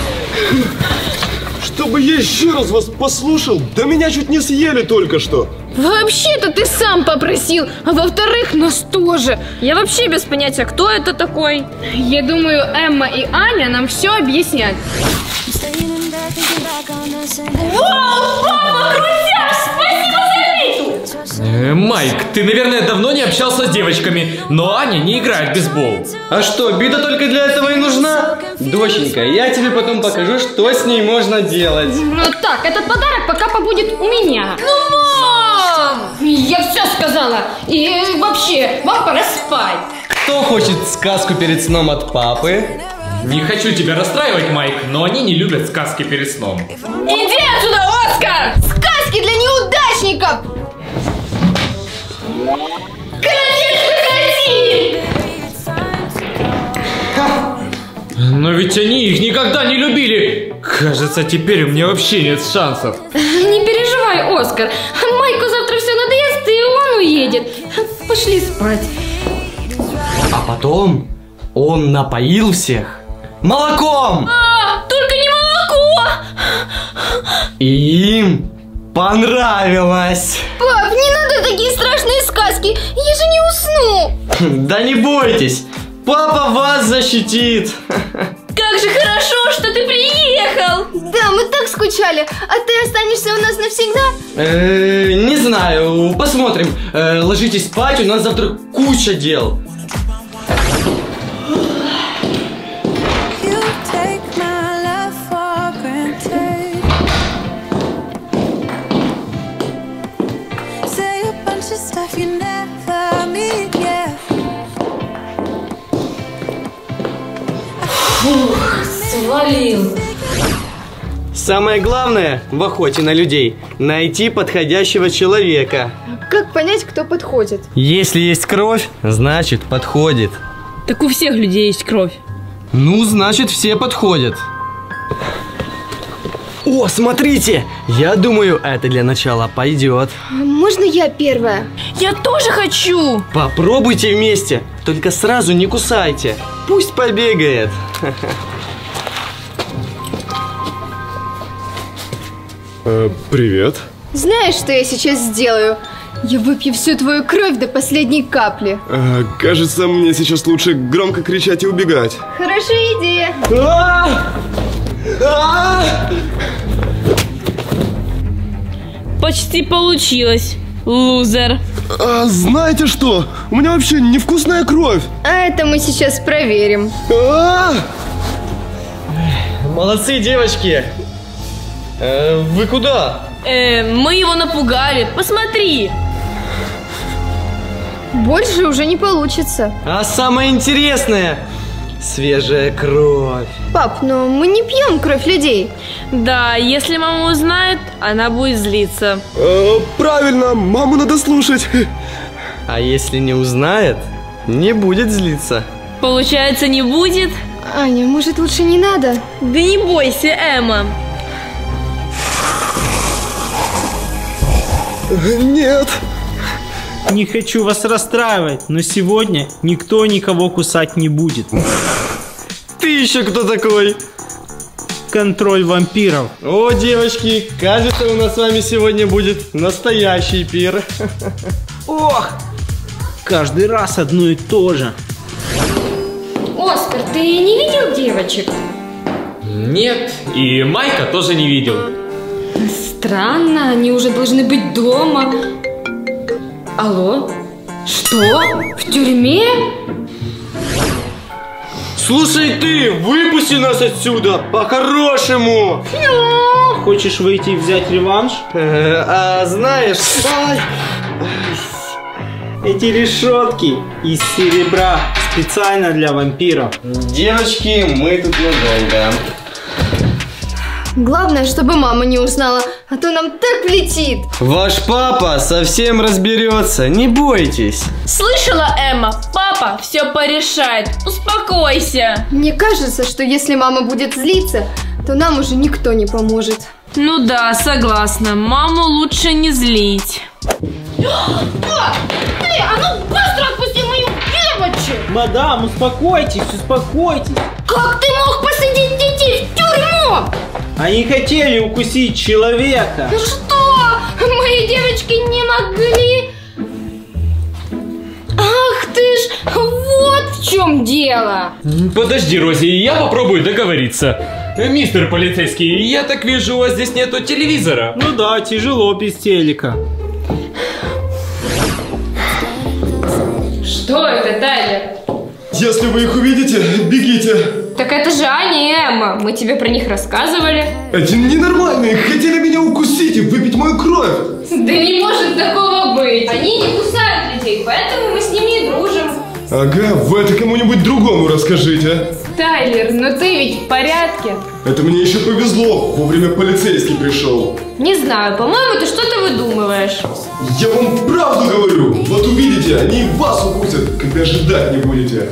Чтобы я еще раз вас послушал, да меня чуть не съели только что. Вообще-то ты сам попросил, а во-вторых, нас тоже. Я вообще без понятия, кто это такой. Я думаю, Эмма и Аня нам все объяснят. Вау, папа, крутяк! Спасибо за биту! Э, Майк, ты, наверное, давно не общался с девочками, но Аня не играет в бейсбол. А что, бита только для этого и нужна? Доченька, я тебе потом покажу, что с ней можно делать. Ну так, этот подарок пока побудет у меня. Ну, мам! Я все сказала. И вообще, вам пора спать. Кто хочет сказку перед сном от папы? Не хочу тебя расстраивать, Майк, но они не любят сказки перед сном. Иди отсюда, Оскар! Сказки для неудачников! Но ведь они их никогда не любили. Кажется, теперь у меня вообще нет шансов. Не переживай, Оскар. Майку завтра все надоест, и он уедет. Пошли спать. А потом он напоил всех молоком. А, только не молоко! И им понравилось. Пап, не надо такие страшные сказки, я же не усну. Да не бойтесь, папа вас защитит. Как же хорошо, что ты приехал! Да, мы так скучали, а ты останешься у нас навсегда? Э, не знаю, посмотрим. Э, ложитесь спать, у нас завтра куча дел. Фух, свалил. Самое главное в охоте на людей – найти подходящего человека. Как понять, кто подходит? Если есть кровь, значит подходит. Так у всех людей есть кровь. Ну, значит, все подходят. О, смотрите! Я думаю, это для начала пойдет. Можно я первая? Я тоже хочу! Попробуйте вместе, только сразу не кусайте. Пусть побегает. Э, привет. Знаешь, что я сейчас сделаю? Я выпью всю твою кровь до последней капли. Э, кажется, мне сейчас лучше громко кричать и убегать. Хорошая идея. А! А! Почти получилось, лузер. А знаете что? У меня вообще невкусная кровь. А это мы сейчас проверим. А! Молодцы, девочки. Э, вы куда? Э, мы его напугали, посмотри. Больше уже не получится. А самое интересное – свежая кровь. Пап, но мы не пьем кровь людей. Да, если мама узнает, она будет злиться. Э, правильно, маму надо слушать. А если не узнает, не будет злиться. Получается, не будет? Аня, может, лучше не надо? Да не бойся, Эмма. Нет. Не хочу вас расстраивать, но сегодня никто никого кусать не будет. Ты еще кто такой? Контроль вампиров. О, девочки, кажется, у нас с вами сегодня будет настоящий пир. Ох, каждый раз одно и то же. Оскар, ты не видел девочек? Нет, и Майка тоже не видел. Странно, они уже должны быть дома. Алло? Что? В тюрьме? Слушай ты, выпусти нас отсюда, по-хорошему. Хочешь выйти и взять реванш? Э, а знаешь... Ай. Эти решетки из серебра специально для вампиров. Девочки, мы тут надолго. Главное, чтобы мама не узнала, а то нам так влетит. Ваш папа совсем разберется, не бойтесь. Слышала, Эмма? Папа все порешает. Успокойся. Мне кажется, что если мама будет злиться, то нам уже никто не поможет. Ну да, согласна. Маму лучше не злить. Ты, а ну быстро отпусти мою девочку! Мадам, успокойтесь, успокойтесь. Как ты мог посадить детей в тюрьму? Они хотели укусить человека. Что? Мои девочки не могли? Ах ты ж, вот в чем дело. Подожди, Рози, я попробую договориться. Мистер полицейский, я так вижу, у вас здесь нету телевизора. Ну да, тяжело без телека. Что это, Тайлер? Если вы их увидите, бегите. Так это же Аня и Эмма. Мы тебе про них рассказывали. Эти ненормальные хотели меня укусить и выпить мою кровь. Да не может такого быть. Они не кусают людей, поэтому мы с ними и дружим. Ага, вы это кому-нибудь другому расскажите. Тайлер, ну ты ведь в порядке? Это мне еще повезло, вовремя полицейский пришел. Не знаю, по-моему, ты что-то выдумываешь. Я вам правду говорю, вот увидите, они и вас укусят, когда ждать не будете.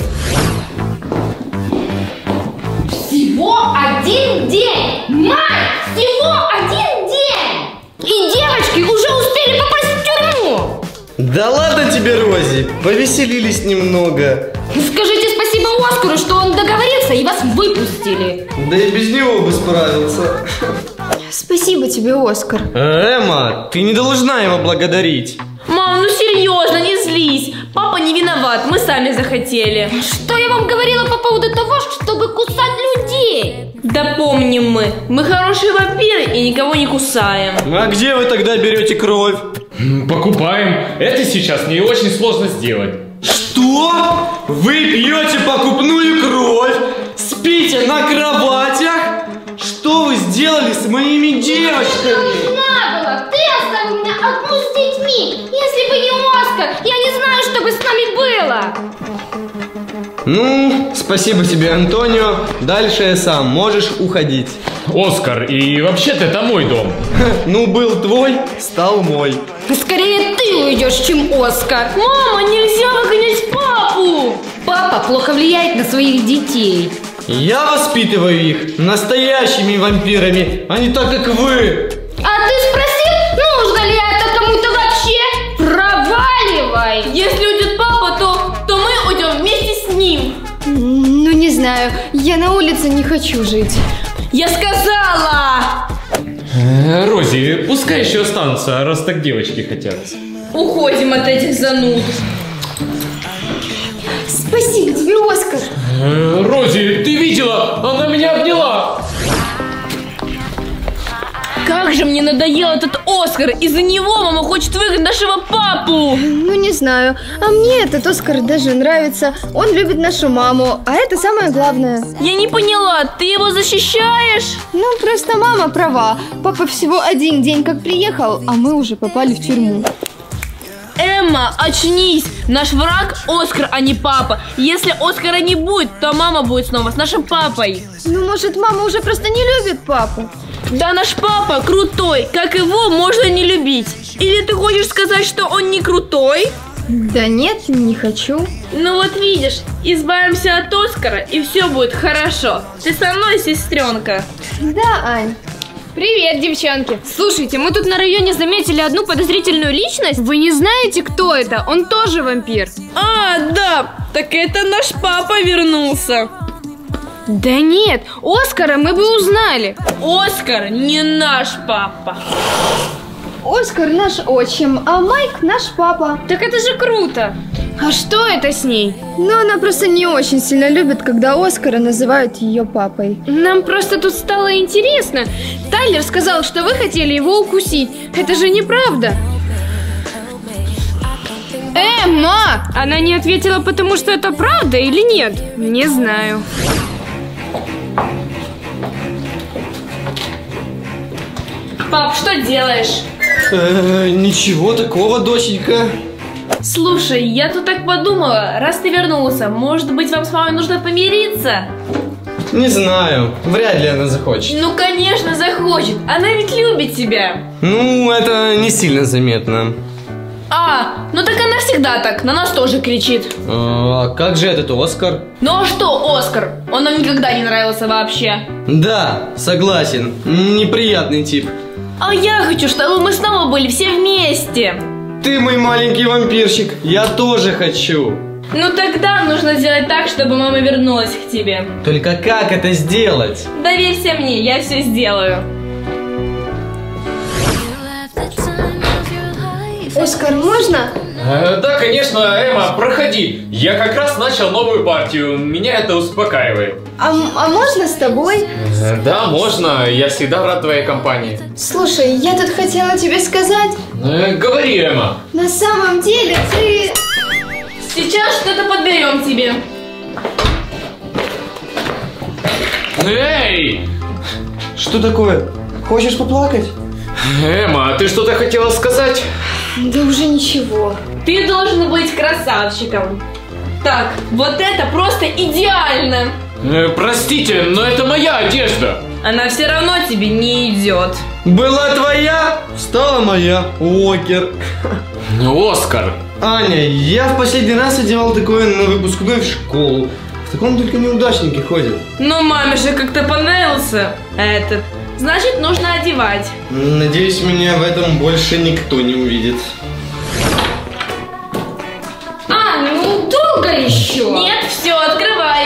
Всего один день! Мать, всего один день! И девочки уже успели попасть в тюрьму! Да ладно тебе, Рози, повеселились немного. Скажите спасибо Оскару, что он договорился и вас выпустили. Да и без него бы справился. Спасибо тебе, Оскар. Эмма, ты не должна его благодарить. Мам, ну серьезно, не злись. Папа не виноват, мы сами захотели. Что я вам говорила по поводу того, чтобы кусать людей? Да помним мы, мы хорошие вампиры и никого не кусаем. А где вы тогда берете кровь? Покупаем. Это сейчас не очень сложно сделать. Что? Вы пьете покупную кровь? Спите на кроватях? Что вы сделали с моими девочками? Нужна была. Ты оставил меня одну с детьми. Если бы не Оскар, я не знаю, что бы с нами было. Ну, спасибо тебе, Антонио. Дальше я сам. Можешь уходить. Оскар, и вообще-то это мой дом. Ну, был твой, стал мой. Скорее ты уйдешь, чем Оскар. Мама, нельзя выгонять папу. Папа плохо влияет на своих детей. Я воспитываю их настоящими вампирами, а не так, как вы. А ты спросил, нужно ли это кому-то вообще? Проваливай! Если уйдет папа, то, то мы уйдем вместе с ним. Ну, не знаю, я на улице не хочу жить. Я сказала! Э, Рози, пускай еще останутся, раз так девочки хотят. Уходим от этих зануд. Спасибо тебе, Оскар. Э, Рози, ты видела? Она меня обняла. Как же мне надоел этот Оскар! Из-за него мама хочет выгнать нашего папу! Ну, не знаю. А мне этот Оскар даже нравится. Он любит нашу маму, а это самое главное. Я не поняла, ты его защищаешь? Ну, просто мама права. Папа всего один день как приехал, а мы уже попали в тюрьму. Эмма, очнись! Наш враг Оскар, а не папа. Если Оскара не будет, то мама будет снова с нашим папой. Ну, может, мама уже просто не любит папу? Да наш папа крутой, как его можно не любить. Или ты хочешь сказать, что он не крутой? Да нет, не хочу. Ну вот видишь, избавимся от Оскара и все будет хорошо. Ты со мной, сестренка? Да, Ань. Привет, девчонки. Слушайте, мы тут на районе заметили одну подозрительную личность. Вы не знаете, кто это? Он тоже вампир. А, да, так это наш папа вернулся. Да нет, Оскара мы бы узнали. Оскар не наш папа. Оскар наш отчим, а Майк наш папа. Так это же круто. А что это с ней? Ну, она просто не очень сильно любит, когда Оскара называют ее папой. Нам просто тут стало интересно. Тайлер сказал, что вы хотели его укусить. Это же неправда. Эмма! Она не ответила, потому что это правда или нет? Не знаю. Пап, что делаешь? Э, ничего такого, доченька. Слушай, я тут так подумала, раз ты вернулся, может быть, вам с мамой нужно помириться? Не знаю, вряд ли она захочет. Ну, конечно, захочет. Она ведь любит тебя. Ну, это не сильно заметно. А, ну так она всегда так, на нас тоже кричит. А как же этот Оскар? Ну а что Оскар? Он нам никогда не нравился вообще. Да, согласен, неприятный тип. А я хочу, чтобы мы снова были все вместе. Ты мой маленький вампирчик, я тоже хочу. Ну тогда нужно сделать так, чтобы мама вернулась к тебе. Только как это сделать? Доверься мне, я все сделаю. Оскар, можно? Э, да, конечно, Эмма, проходи. Я как раз начал новую партию. Меня это успокаивает. А, а можно с тобой? Э, да, можно. Я всегда рад твоей компании. Слушай, я тут хотела тебе сказать. Э, говори, Эмма. На самом деле ты... Сейчас что-то подберем тебе. Эй! Что такое? Хочешь поплакать? Эмма, ты что-то хотела сказать? Да уже ничего. Ты должен быть красавчиком. Так, вот это просто идеально. Э, простите, но это моя одежда. Она все равно тебе не идет. Была твоя, стала моя. Окер. Оскар. Аня, я в последний раз одевал такое на выпускной в школу. В таком только неудачники ходят. Но маме же как-то понравился этот. Значит, нужно одевать. Надеюсь, меня в этом больше никто не увидит. А, ну долго еще? Нет, все, открывай.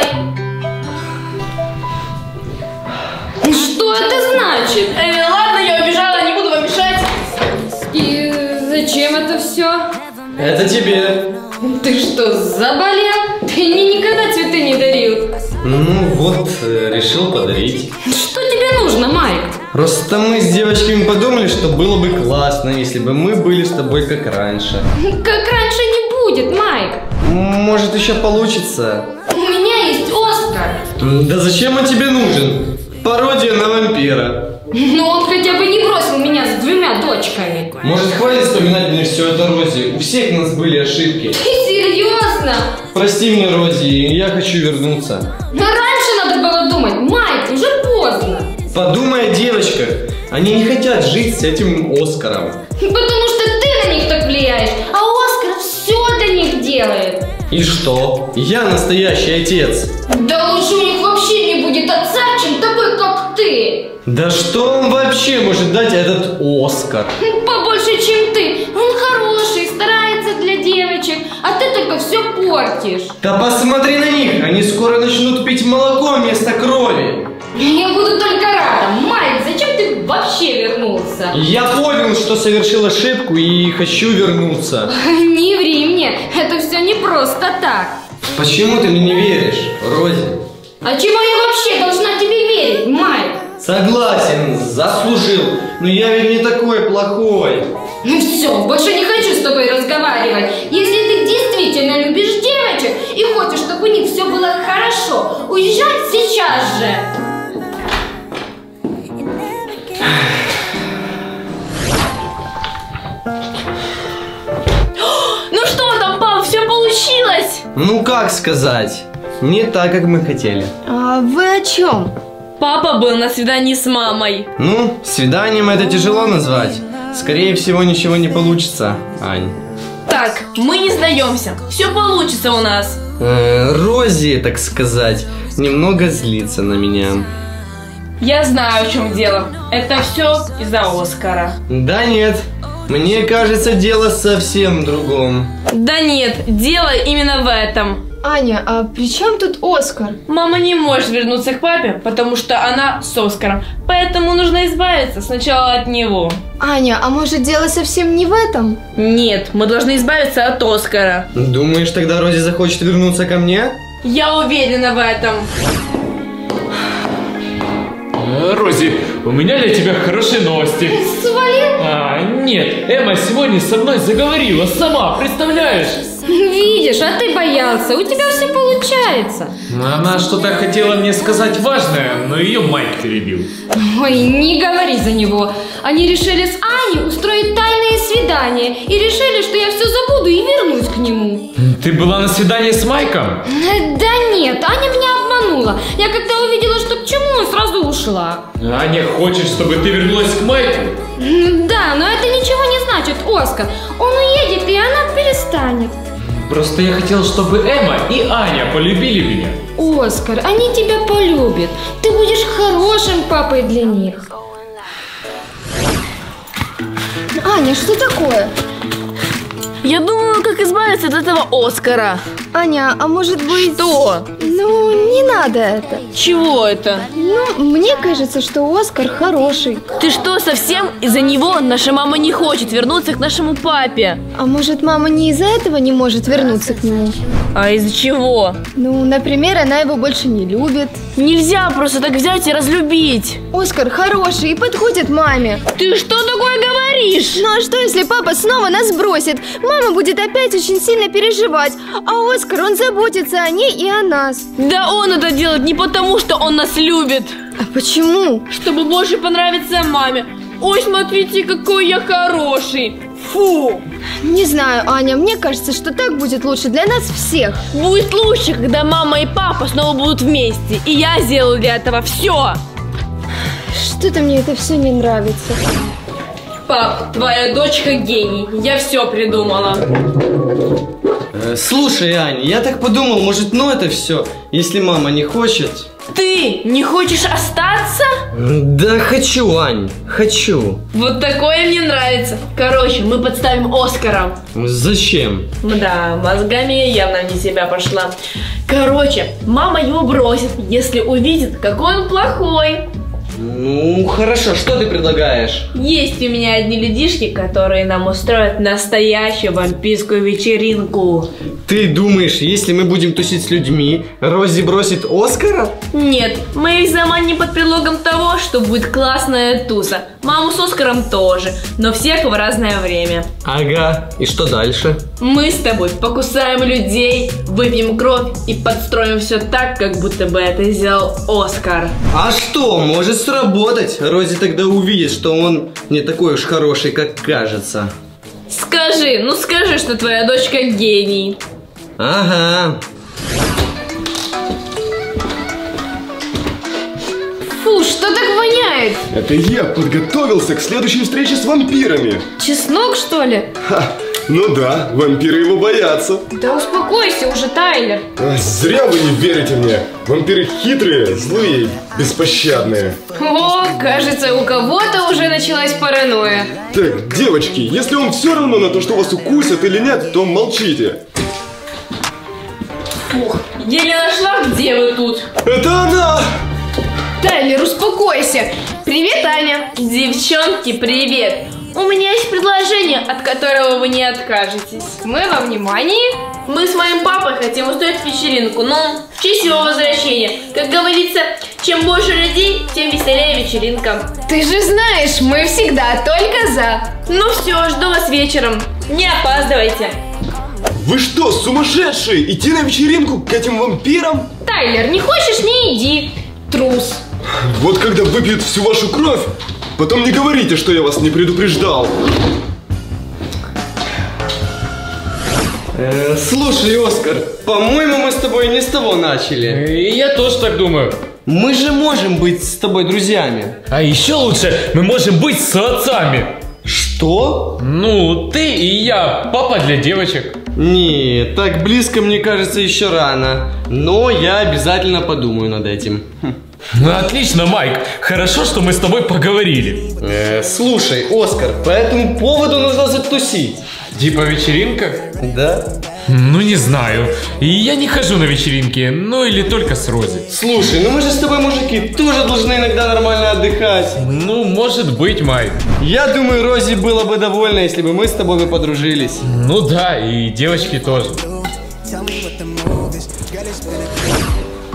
Что это значит? Э, ладно, я убежала, не буду вам мешать. И зачем это все? Это тебе. Ты что, заболел? Ты мне никогда цветы не дарил. Ну вот, э, решил подарить. Что тебе нужно, Майк? Просто мы с девочками подумали, что было бы классно, если бы мы были с тобой как раньше. Как раньше не будет, Майк. Может, еще получится. У меня есть Оскар. Да зачем он тебе нужен? Пародия на вампира. Но он хотя бы не бросил меня с двумя дочками. Может, хватит вспоминать мне все это, Рози? У всех нас были ошибки. Ты серьезно? Прости меня, Рози, я хочу вернуться. Но раньше надо было думать, Майк, уже поздно. Подумай о девочках. Они не хотят жить с этим Оскаром. Потому что ты на них так влияешь, а Оскар все для них делает. И что? Я настоящий отец. Да лучше у них вообще не будет отца, чем такой, как ты. Да что он вообще может дать этот Оскар? Побольше, чем ты. Он хороший, старается для девочек, а ты только все портишь. Да посмотри на них, они скоро начнут пить молоко вместо крови. Я буду только рада. Майк, зачем ты вообще вернулся? Я понял, что совершил ошибку и хочу вернуться. Не ври мне, это все не просто так. Почему ты мне не веришь, Рози? А чему я вообще должна тебе верить, Майк? Согласен, заслужил, но я ведь не такой плохой. Ну все, больше не хочу с тобой разговаривать. Если ты действительно любишь девочек и хочешь, чтобы у них все было хорошо, уезжай сейчас же. Ну что там, пап, все получилось? Ну как сказать, не так, как мы хотели. А вы о чем? Папа был на свидании с мамой. Ну, свиданием это тяжело назвать. Скорее всего, ничего не получится, Ань. Так, мы не сдаемся. Все получится у нас. Э, Рози, так сказать, немного злится на меня. Я знаю, в чем дело. Это все из-за Оскара. Да нет, мне кажется, дело совсем в другом. Да нет, дело именно в этом. Аня, а при чем тут Оскар? Мама не может вернуться к папе, потому что она с Оскаром. Поэтому нужно избавиться сначала от него. Аня, а может дело совсем не в этом? Нет, мы должны избавиться от Оскара. Думаешь, тогда Рози захочет вернуться ко мне? Я уверена в этом. Э, Рози, у меня для тебя хорошие новости. Свалил? А, нет, Эмма сегодня со мной заговорила сама, представляешь? Видишь, а ты боялся, у тебя все получается. Она что-то хотела мне сказать важное, но ее Майк перебил. Ой, не говори за него. Они решили с Аней устроить тайное свидание и решили, что я все забуду и вернусь к нему. Ты была на свидании с Майком? Да нет, Аня меня обманула. Я когда увидела, что к чему, сразу ушла. Аня хочет, чтобы ты вернулась к Майку? Да, но это ничего не значит, Оскар. Он уедет, и она перестанет. Просто я хотел, чтобы Эмма и Аня полюбили меня. Оскар, они тебя полюбят. Ты будешь хорошим папой для них. Аня, что такое? Я думаю, как избавиться от этого Оскара. Аня, а может быть... Что? Ну, не надо это. Чего это? Ну, мне кажется, что Оскар хороший. Ты что, совсем? Из-за него наша мама не хочет вернуться к нашему папе. А может, мама не из-за этого не может вернуться к нему? А из-за чего? Ну, например, она его больше не любит. Нельзя просто так взять и разлюбить. Оскар хороший и подходит маме. Ты что такое говоришь? Ну а что, если папа снова нас бросит? Мама будет опять очень сильно переживать. А Оскар, он заботится о ней и о нас. Да он это делает не потому, что он нас любит. А почему? Чтобы больше понравиться маме. Ой, смотрите, какой я хороший. Фу. Не знаю, Аня, мне кажется, что так будет лучше для нас всех. Будет лучше, когда мама и папа снова будут вместе. И я сделаю для этого все. Что-то мне это все не нравится. Пап, твоя дочка гений. Я все придумала. Э, слушай, Аня, я так подумал, может, ну это все, если мама не хочет. Ты не хочешь остаться? Да хочу, Ань, хочу. Вот такое мне нравится. Короче, мы подставим Оскара. Зачем? Да, мозгами я явно не себя пошла. Короче, мама его бросит, если увидит, какой он плохой. Ну, хорошо, что ты предлагаешь? Есть у меня одни людишки, которые нам устроят настоящую вампирскую вечеринку. Ты думаешь, если мы будем тусить с людьми, Рози бросит Оскара? Нет, мы их заманим под предлогом того, что будет классная туса. Маму с Оскаром тоже, но всех в разное время. Ага, и что дальше? Мы с тобой покусаем людей, выпьем кровь и подстроим все так, как будто бы это сделал Оскар. А что, может сработать? Рози тогда увидит, что он не такой уж хороший, как кажется. Скажи, ну скажи, что твоя дочка гений. Ага. Фу, что так воняет? Это я подготовился к следующей встрече с вампирами. Чеснок, что ли? Ха, ну да, вампиры его боятся. Да успокойся уже, Тайлер. А, зря вы не верите мне. Вампиры хитрые, злые, беспощадные. О, кажется, у кого-то уже началась паранойя. Так, девочки, если вам все равно на то, что вас укусят или нет, то молчите. Фух, еле нашла, где вы тут. Это она! Тайлер, успокойся. Привет, Аня. Девчонки, привет. У меня есть предложение, от которого вы не откажетесь. Мы во внимании. Мы с моим папой хотим устроить вечеринку, ну, в честь его возвращения. Как говорится, чем больше людей, тем веселее вечеринка. Ты же знаешь, мы всегда только за. Ну все, жду вас вечером. Не опаздывайте. Вы что, сумасшедшие? Идти на вечеринку к этим вампирам? Тайлер, не хочешь, не иди. Трус. Вот когда выпьют всю вашу кровь, потом не говорите, что я вас не предупреждал. Э, слушай, Оскар, по-моему, мы с тобой не с того начали. И я тоже так думаю. Мы же можем быть с тобой друзьями. А еще лучше, мы можем быть с отцами. Что? Ну, ты и я, папа для девочек. Не, так близко, мне кажется, еще рано. Но я обязательно подумаю над этим. Ну, отлично, Майк. Хорошо, что мы с тобой поговорили. Э, слушай, Оскар, по этому поводу нужно затусить. Типа вечеринка? Да. Ну, не знаю. И я не хожу на вечеринки, ну или только с Рози. Слушай, ну мы же с тобой, мужики, тоже должны иногда нормально отдыхать. Ну, может быть, Майк. Я думаю, Рози была бы довольна, если бы мы с тобой бы подружились. Ну да, и девочки тоже.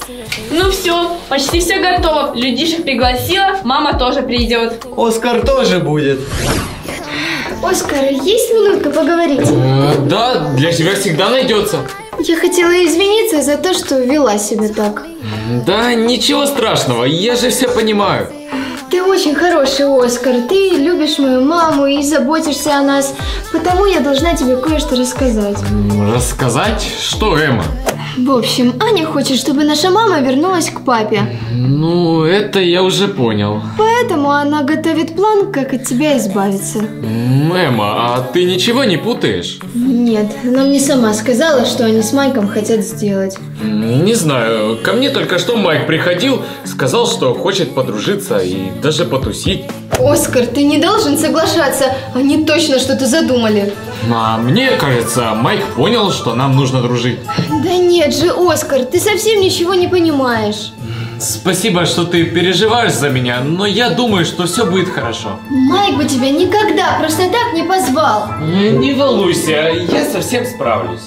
Ну все, почти все готово. Людишек пригласила, мама тоже придет. Оскар тоже будет. Оскар, есть минутка поговорить? Э, да, для тебя всегда найдется. Я хотела извиниться за то, что вела себя так. Да, ничего страшного, я же все понимаю. Ты очень хороший, Оскар. Ты любишь мою маму и заботишься о нас. Потому я должна тебе кое-что рассказать. Рассказать? Что, Эмма? В общем, Аня хочет, чтобы наша мама вернулась к папе. Ну, это я уже понял. Поэтому она готовит план, как от тебя избавиться. Эмма, а ты ничего не путаешь? Нет, она мне сама сказала, что они с Майком хотят сделать. Не знаю, ко мне только что Майк приходил, сказал, что хочет подружиться и даже потусить. Оскар, ты не должен соглашаться, они точно что-то задумали. А мне кажется, Майк понял, что нам нужно дружить. Да нет же, Оскар, ты совсем ничего не понимаешь. Спасибо, что ты переживаешь за меня, но я думаю, что все будет хорошо. Майк бы тебя никогда просто так не позвал. Не волнуйся, я совсем справлюсь.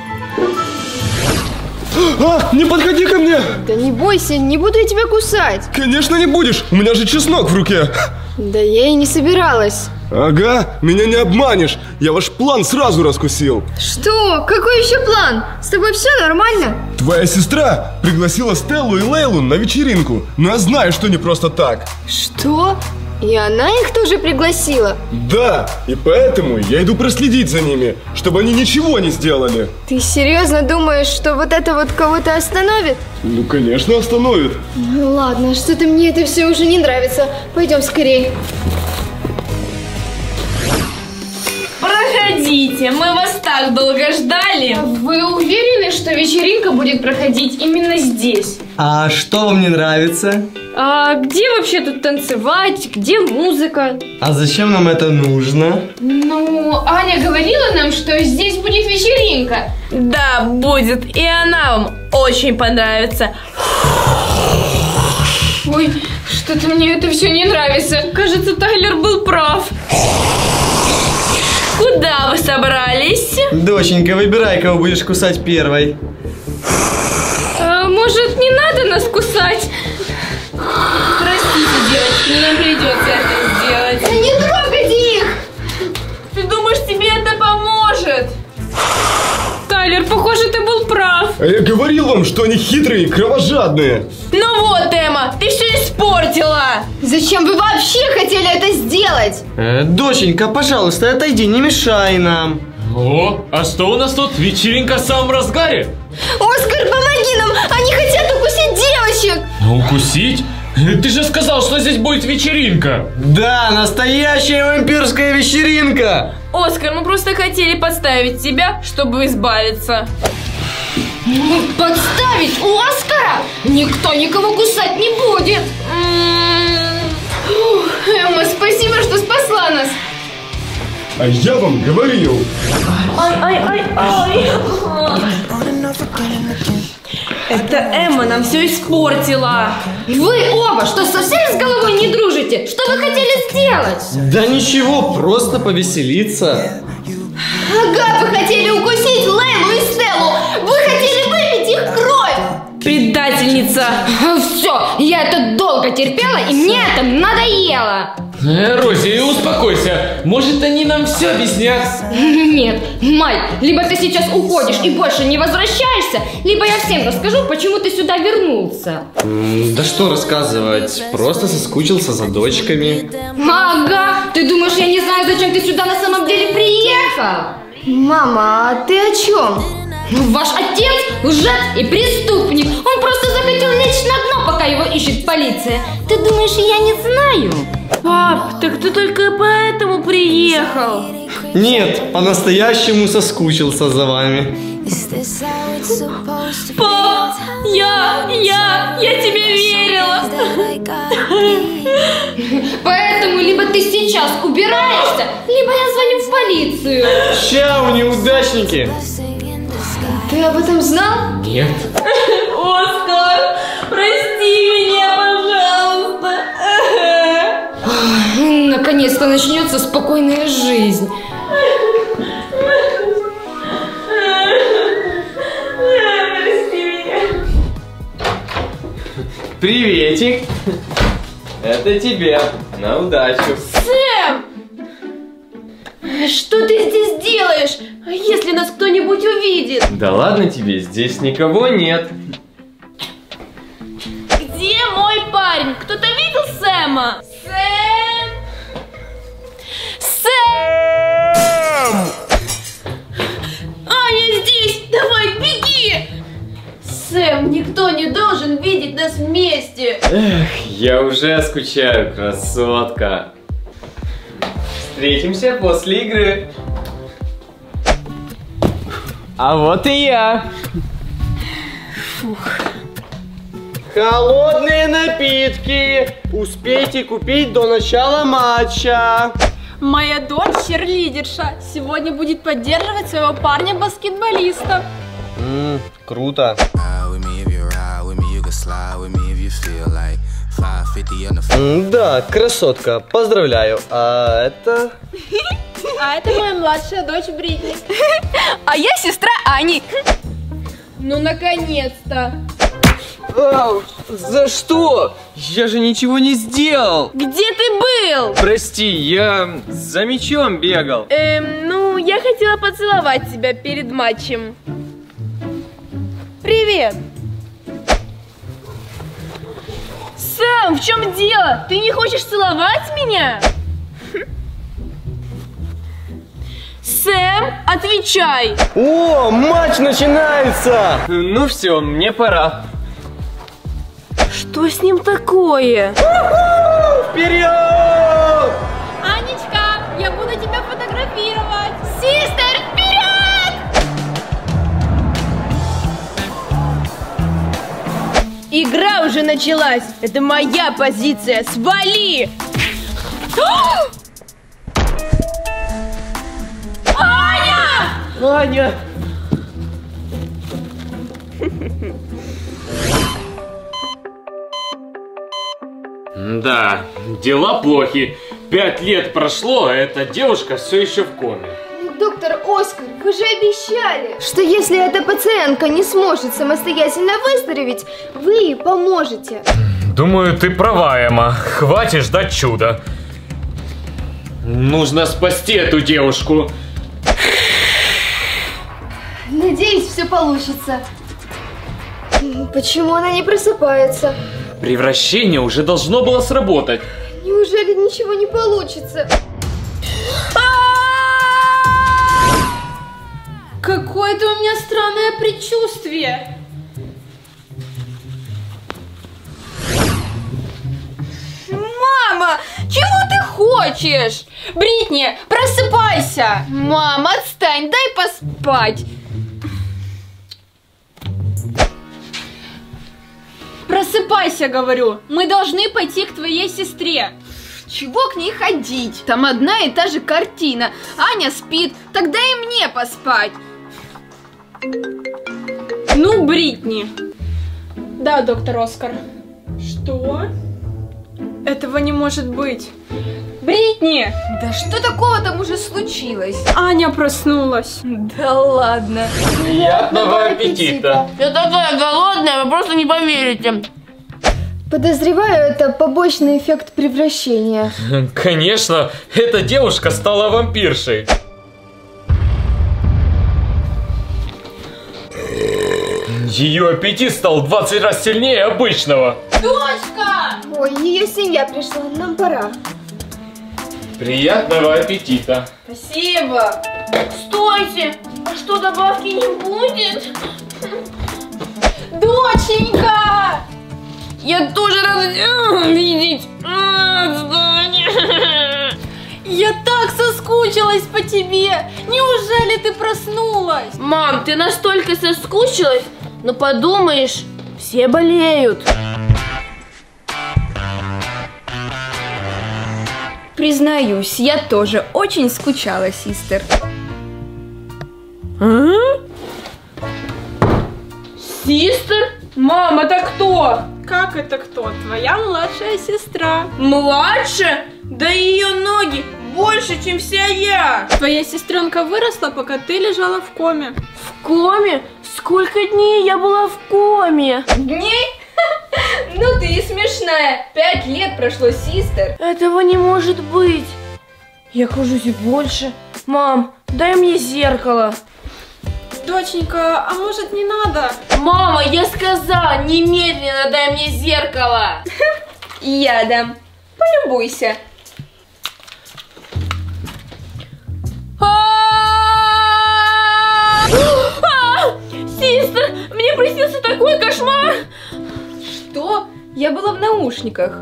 А, не подходи ко мне! Да не бойся, не буду я тебя кусать. Конечно не будешь, у меня же чеснок в руке. Да я и не собиралась. Ага, меня не обманешь, я ваш план сразу раскусил. Что? Какой еще план? С тобой все нормально? Твоя сестра пригласила Стеллу и Лейлу на вечеринку, но я знаю, что не просто так. Что? И она их тоже пригласила? Да, и поэтому я иду проследить за ними, чтобы они ничего не сделали. Ты серьезно думаешь, что вот это вот кого-то остановит? Ну, конечно, остановит. Ну, ладно, что-то мне это все уже не нравится. Пойдем скорее. Проходите, мы вас так долго ждали. Вы уверены, что вечеринка будет проходить именно здесь? А что вам не нравится? А где вообще тут танцевать? Где музыка? А зачем нам это нужно? Ну, Аня говорила нам, что здесь будет вечеринка. Да, будет. И она вам очень понравится. Ой, что-то мне это все не нравится. Кажется, Тайлер был прав. Куда вы собрались? Доченька, выбирай, кого будешь кусать первой. А, может, не надо нас кусать? Простите, девочки, но нам придется это сделать. Да не трогайте их! Ты думаешь, тебе это поможет? Тайлер, похоже, ты был прав. А я говорил вам, что они хитрые и кровожадные. Ну вот, Эмма, ты все испортила. Зачем вы вообще хотели это сделать? Э, доченька, пожалуйста, отойди, не мешай нам. О, а что у нас тут? Вечеринка в самом разгаре? Оскар, помоги нам! Они хотят укусить девочек! Укусить? Ты же сказал, что здесь будет вечеринка. Да, настоящая вампирская вечеринка. Оскар, мы просто хотели подставить тебя, чтобы избавиться. Подставить Оскара? Никто никого кусать не будет! Эмма, спасибо, что спасла нас. А я вам говорил. Ай-ай-ай-ай. Это Эмма нам все испортила. Вы оба что, совсем с головой не дружите? Что вы хотели сделать? Да ничего, просто повеселиться. Ага, вы хотели укусить Лейлу и Стеллу! Вы хотели выпить их кровь! Предательница. Все, я это долго терпела, и мне это надоело. Э, Рози, успокойся. Может, они нам все объяснят? Нет, Майк, либо ты сейчас уходишь и больше не возвращаешься, либо я всем расскажу, почему ты сюда вернулся. М, да что рассказывать, просто соскучился за дочками. Ага, ты думаешь, я не знаю, зачем ты сюда на самом деле приехал? Мама, а ты о чем? Ваш отец лжец и преступник. Он просто захотел лечь на дно, пока его ищет полиция. Ты думаешь, я не знаю? Пап, так ты только поэтому приехал. Нет, по-настоящему соскучился за вами. Пап, я, я, я тебе верила. Поэтому либо ты сейчас убираешься, либо я звоню в полицию. Чао, неудачники. Ты об этом знал? Нет. Оскар, прости меня, пожалуйста. Наконец-то начнется спокойная жизнь. Прости меня. Приветик. Это тебе. На удачу. Сэм! Что ты здесь делаешь? Если нас кто-нибудь увидит? Да ладно тебе, здесь никого нет. Где мой парень? Кто-то видел Сэма? Сэм! Сэм! Аня здесь! Давай, беги! Сэм, никто не должен видеть нас вместе. Эх, я уже скучаю, красотка. Встретимся после игры. А вот и я. Фух. Холодные напитки успейте купить до начала матча. Моя дочь черлидерша. Сегодня будет поддерживать своего парня-баскетболиста. Ммм, круто. Да, красотка, поздравляю. А это... А это моя младшая дочь Бритни. А я сестра Ани. Ну, наконец-то. Ау, за что? Я же ничего не сделал. Где ты был? Прости, я за мячом бегал. Эм, ну, я хотела поцеловать тебя перед матчем. Привет. Сэм, в чем дело? Ты не хочешь целовать меня? Сэм, отвечай. О, матч начинается. Ну все, мне пора. Что с ним такое? Вперед! Анечка, я буду тебя фотографировать. Систер, вперед! Игра уже началась. Это моя позиция. Свали! Аня! Аня! Да, дела плохи. Пять лет прошло, а эта девушка все еще в коме. Доктор Оскар, вы же обещали, что если эта пациентка не сможет самостоятельно выздороветь, вы ей поможете. Думаю, ты права, Эмма. Хватит ждать чуда. Нужно спасти эту девушку. Надеюсь, все получится. Почему она не просыпается? Превращение уже должно было сработать. Неужели ничего не получится? Какое-то у меня странное предчувствие. Мама, чего ты хочешь? Бритни, просыпайся. Мама, отстань, дай поспать. Просыпайся, говорю. Мы должны пойти к твоей сестре. Чего к ней ходить? Там одна и та же картина. Аня спит, тогда и мне поспать. Ну, Бритни. Да, доктор Оскар. Что? Этого не может быть. Бритни! Да что такого там уже случилось? Аня проснулась. Да ладно. Приятного аппетита. Я такая голодная, вы просто не поверите. Подозреваю, это побочный эффект превращения. Конечно, эта девушка стала вампиршей. Ее аппетит стал в двадцать раз сильнее обычного. Дочка! Ой, ее семья пришла, нам пора. Приятного аппетита. Спасибо. Стойте! А что, добавки не будет? Доченька! Я тоже рада тебя видеть. Я так соскучилась по тебе. Неужели ты проснулась? Мам, ты настолько соскучилась? Ну подумаешь, все болеют. Признаюсь, я тоже очень скучала, систер. А? Систер? Мам, это кто? Как это кто? Твоя младшая сестра. Младше? Да ее ноги больше, чем вся я. Твоя сестренка выросла, пока ты лежала в коме. В коме? Сколько дней я была в коме? Дней? Ну ты Точно! Пять лет прошло, систер. Этого не может быть. Я кажусь больше. Мам, дай мне зеркало. Доченька, а может не надо? Мама, я сказала, немедленно дай мне зеркало. Я дам. Полюбуйся. Систер, мне приснился такой кошмар. Что? Я была в наушниках.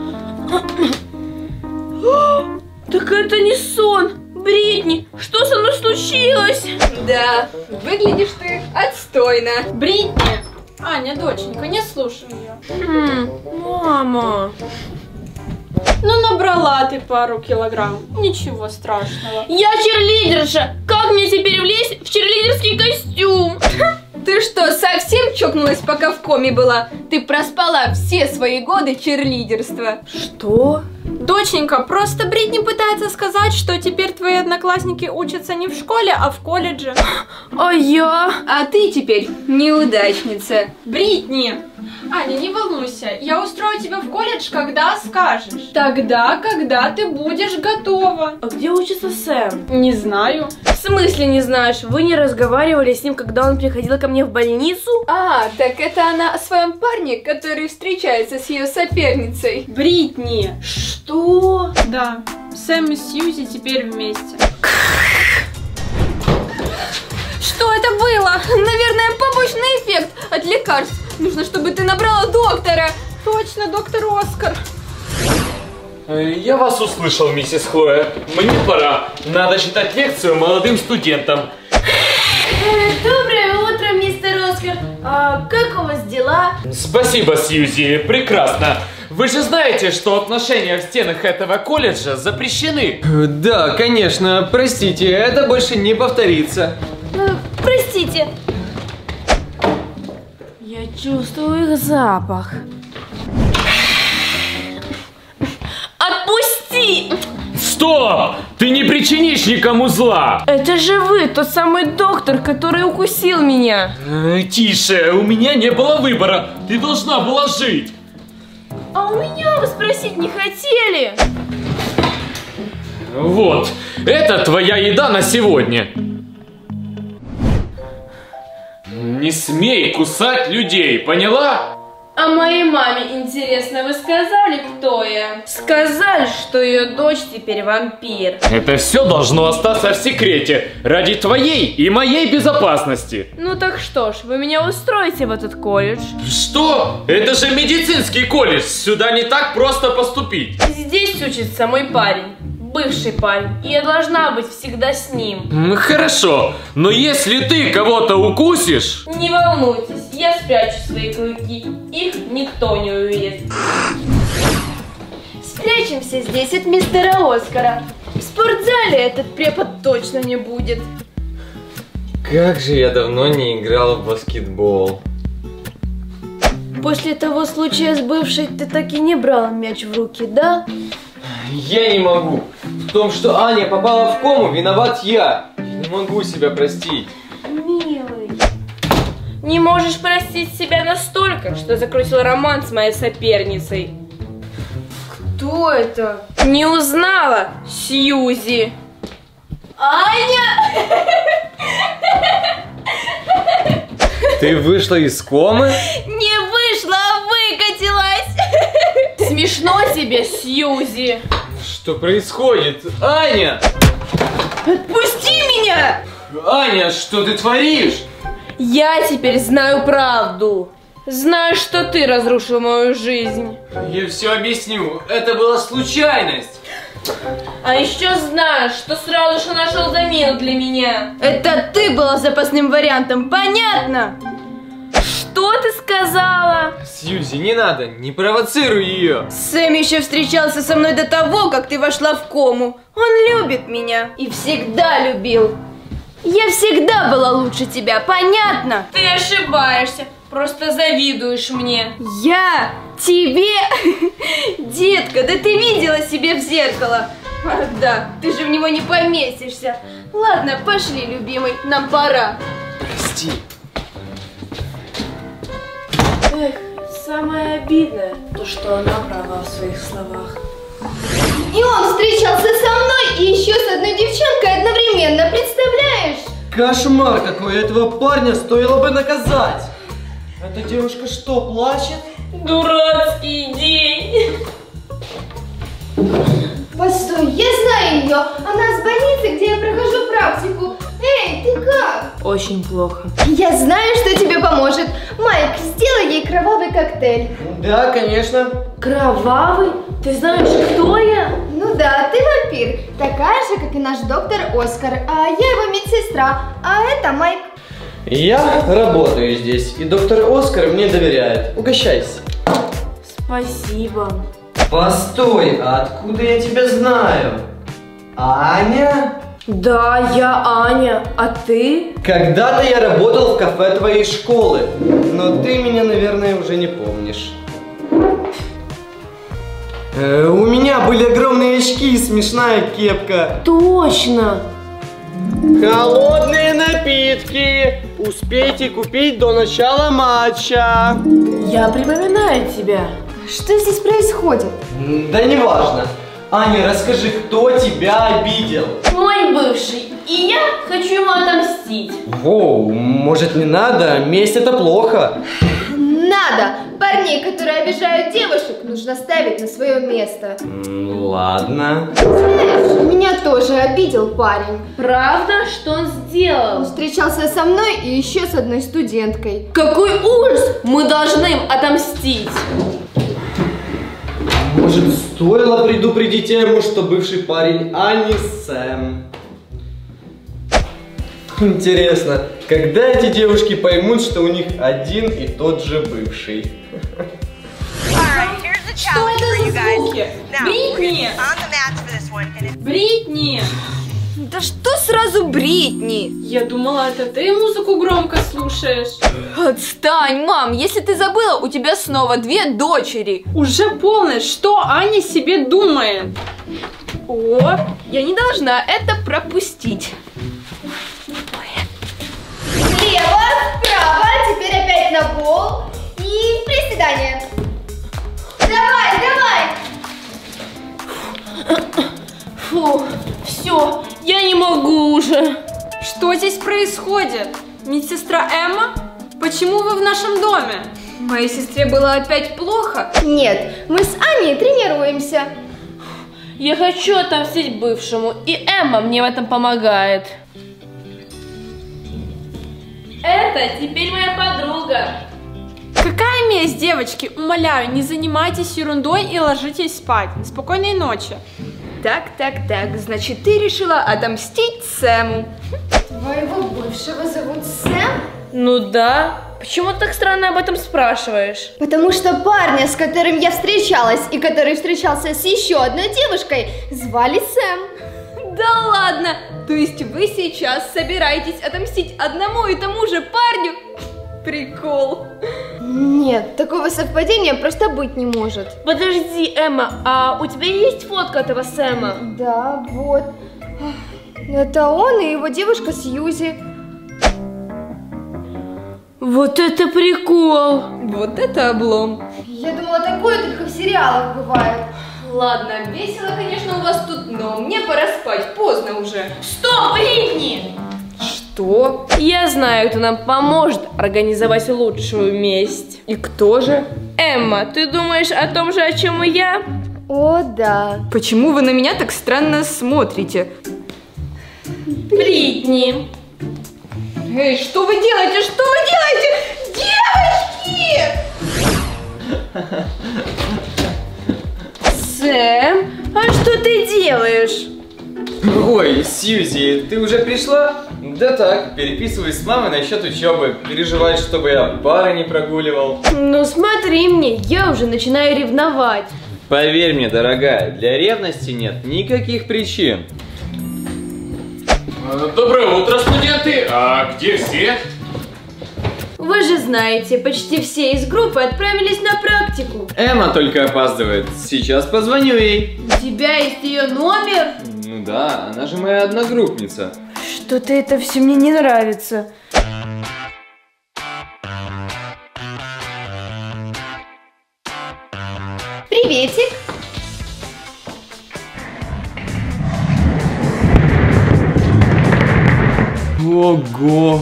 Так это не сон. Бритни, что со мной случилось? Да, выглядишь ты отстойно. Бритни! Аня, доченька, не слушай ее. Хм, мама. Ну, набрала ты пару килограмм. Ничего страшного. Я черлидерша. Как мне теперь влезть в черлидерский костюм? Ты что, совсем чокнулась, пока в коме была? Ты проспала все свои годы черлидерства. Что? Доченька, просто Бритни пытается сказать, что теперь твои одноклассники учатся не в школе, а в колледже. А я? А ты теперь неудачница. Бритни! Аня, не волнуйся, я устрою тебя в колледж, когда скажешь. Тогда, когда ты будешь готова. А где учится Сэм? Не знаю. В смысле не знаешь? Вы не разговаривали с ним, когда он приходил ко мне в больницу? А, так это она о своем парне, который встречается с ее соперницей. Бритни! Что? Да, Сэм и Сьюзи теперь вместе. Что это было? Наверное, побочный эффект от лекарств. Нужно, чтобы ты набрала доктора. Точно, доктор Оскар. Я вас услышал, миссис Хлоя. Мне пора. Надо читать лекцию молодым студентам. Доброе утро, мистер Оскар. А как у вас дела? Спасибо, Сьюзи. Прекрасно. Вы же знаете, что отношения в стенах этого колледжа запрещены. Да, конечно. Простите, это больше не повторится. Простите. Я чувствую их запах. Отпусти! Стоп! Ты не причинишь никому зла! Это же вы, тот самый доктор, который укусил меня. Э, тише, у меня не было выбора. Ты должна была жить. А у меня вы спросить не хотели. Вот, это твоя еда на сегодня. Не смей кусать людей, поняла? А моей маме, интересно, вы сказали, кто я? Сказали, что ее дочь теперь вампир. Это все должно остаться в секрете, ради твоей и моей безопасности. Ну так что ж, вы меня устроите в этот колледж? Что? Это же медицинский колледж, сюда не так просто поступить. Здесь учится мой парень, бывший парень, и я должна быть всегда с ним. Хорошо, но если ты кого-то укусишь... Не волнуйтесь, я спрячу свои клыки, их никто не увидит. Спрячемся здесь от мистера Оскара. В спортзале этот препод точно не будет. Как же я давно не играл в баскетбол. После того случая с бывшей ты так и не брал мяч в руки, да? Я не могу. В том, что Аня попала в кому, виноват я. Я не могу себя простить. Милый. Не можешь простить себя настолько, что закрутил роман с моей соперницей. Кто это? Не узнала, Сьюзи. Аня! Ты вышла из комы? Не вышла, а выкатилась. Смешно тебе, Сьюзи. Что происходит? Аня! Отпусти меня! Аня, что ты творишь? Я теперь знаю правду. Знаю, что ты разрушил мою жизнь. Я все объясню. Это была случайность. А еще знаю, что сразу же нашел замену для меня. Это ты была запасным вариантом, понятно? Что ты сказала? Сьюзи, не надо, не провоцируй ее. Сэм еще встречался со мной до того, как ты вошла в кому. Он любит меня и всегда любил. Я всегда была лучше тебя, понятно? Ты ошибаешься, просто завидуешь мне. Я? Тебе? Детка, да ты видела себе в зеркало. Ах да, ты же в него не поместишься. Ладно, пошли, любимый, нам пора. Прости. Эх, самое обидное, то что она права в своих словах. И он встречался со мной и еще с одной девчонкой одновременно, представляешь? Кошмар какой, этого парня стоило бы наказать. Эта девушка что, плачет? Дурацкий день. Постой, я знаю ее. Она с больницы, где я прохожу практику. Эй, ты как? Очень плохо. Я знаю, что тебе поможет. Майк, сделай ей кровавый коктейль. Да, конечно. Кровавый? Ты знаешь, кто я? Ну да, ты вампир. Такая же, как и наш доктор Оскар. А я его медсестра. А это Майк. Я работаю здесь, и доктор Оскар мне доверяет. Угощайся. Спасибо. Постой, а откуда я тебя знаю? Аня? Да, я Аня. А ты? Когда-то я работал в кафе твоей школы, но ты меня, наверное, уже не помнишь. Э, у меня были огромные очки и смешная кепка. Точно. Холодные напитки успейте купить до начала матча. Я припоминаю тебя. Что здесь происходит? Да неважно. Аня, расскажи, кто тебя обидел? Мой бывший. И я хочу ему отомстить. Воу, может не надо? Месть это плохо. Надо! Парней, которые обижают девушек, нужно ставить на свое место. М, ладно. Знаешь, меня тоже обидел парень. Правда? Что он Он сделал? встречался со мной и еще с одной студенткой. Какой ужас! Мы должны им отомстить. Может, стоило предупредить ему, что бывший парень, а не Сэм? Интересно, когда эти девушки поймут, что у них один и тот же бывший? Что это за звуки? Бритни! Бритни! Да что сразу Бритни? Я думала, это ты музыку громко слушаешь. Отстань, мам, если ты забыла, у тебя снова две дочери. Уже полночь, что Аня себе думает? О, я не должна это пропустить. Слева, вправо, теперь опять на пол и приседание. Давай, давай! Фу, все, я не могу уже. Что здесь происходит? Медсестра Эмма? Почему вы в нашем доме? Моей сестре было опять плохо? Нет, мы с Аней тренируемся. Я хочу отомстить бывшему, и Эмма мне в этом помогает. Это теперь моя подруга. Какая месть, девочки? Умоляю, не занимайтесь ерундой и ложитесь спать. Спокойной ночи. Так, так, так, значит, ты решила отомстить Сэму. Твоего бывшего зовут Сэм? Ну да. Почему ты так странно об этом спрашиваешь? Потому что парня, с которым я встречалась и который встречался с еще одной девушкой, звали Сэм. Да ладно, то есть вы сейчас собираетесь отомстить одному и тому же парню? Прикол. Нет, такого совпадения просто быть не может. Подожди, Эмма, а у тебя есть фотка этого Сэма? Да, вот. Это он и его девушка Сьюзи. Вот это прикол! Вот это облом. Я думала, такое только в сериалах бывает. Ладно, весело, конечно, у вас тут, но мне пора спать, поздно уже. Стоп, Бритни! Что? Я знаю, кто нам поможет организовать лучшую месть. И кто же? Эмма, ты думаешь о том же, о чем и я? О, да. Почему вы на меня так странно смотрите? Бритни! Эй, что вы делаете? Что вы делаете? Девочки! Сэм, а что ты делаешь? Ой, Сьюзи, ты уже пришла? Да так, переписываюсь с мамой насчет учебы. Переживает, чтобы я пары не прогуливал. Ну смотри мне, я уже начинаю ревновать. Поверь мне, дорогая, для ревности нет никаких причин. Доброе утро, студенты! А где все? Вы же знаете, почти все из группы отправились на практику. Эмма только опаздывает. Сейчас позвоню ей. У тебя есть ее номер? Ну да, она же моя одногруппница. Что-то это все мне не нравится. Приветик. Ого!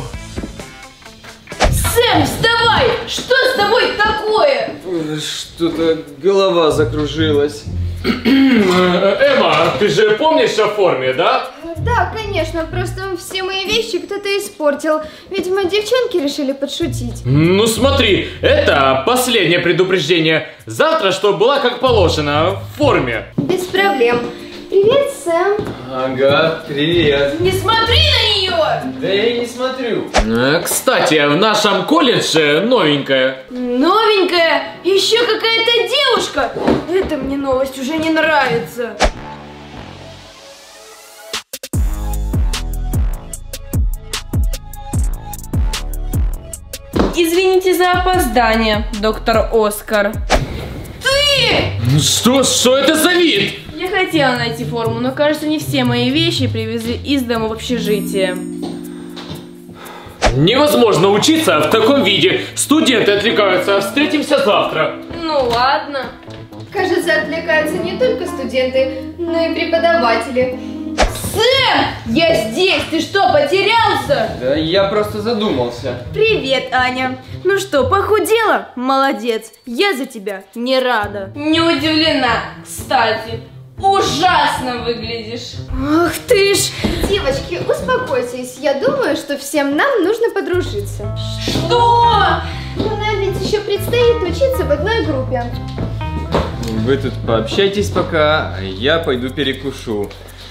Сэм, вставай! Что с тобой такое? Что-то голова закружилась. Эмма, ты же помнишь о форме, да? Да, конечно, просто все мои вещи кто-то испортил. Видимо, девчонки решили подшутить. Ну смотри, это последнее предупреждение. Завтра, чтобы была как положено, в форме. Без проблем. Привет, Сэм. Ага, привет. Не смотри на нее! Да я и не смотрю. Э, Кстати, в нашем колледже новенькая. Новенькая? Еще какая-то девушка? Эта мне новость уже не нравится. Извините за опоздание, доктор Оскар. Ты! Что, что это за вид? Я хотела найти форму, но кажется, не все мои вещи привезли из дома в общежитие. Невозможно учиться в таком виде. Студенты отвлекаются. Встретимся завтра. Ну ладно. Кажется, отвлекаются не только студенты, но и преподаватели. Сэм! Я здесь! Ты что, потерялся? Да я просто задумался. Привет, Аня. Ну что, похудела? Молодец. Я за тебя не рада. Не удивлена. Кстати, ужасно выглядишь. Ах ты ж! Девочки, успокойтесь. Я думаю, что всем нам нужно подружиться. Что? Но нам ведь еще предстоит учиться в одной группе. Вы тут пообщайтесь пока, а я пойду перекушу.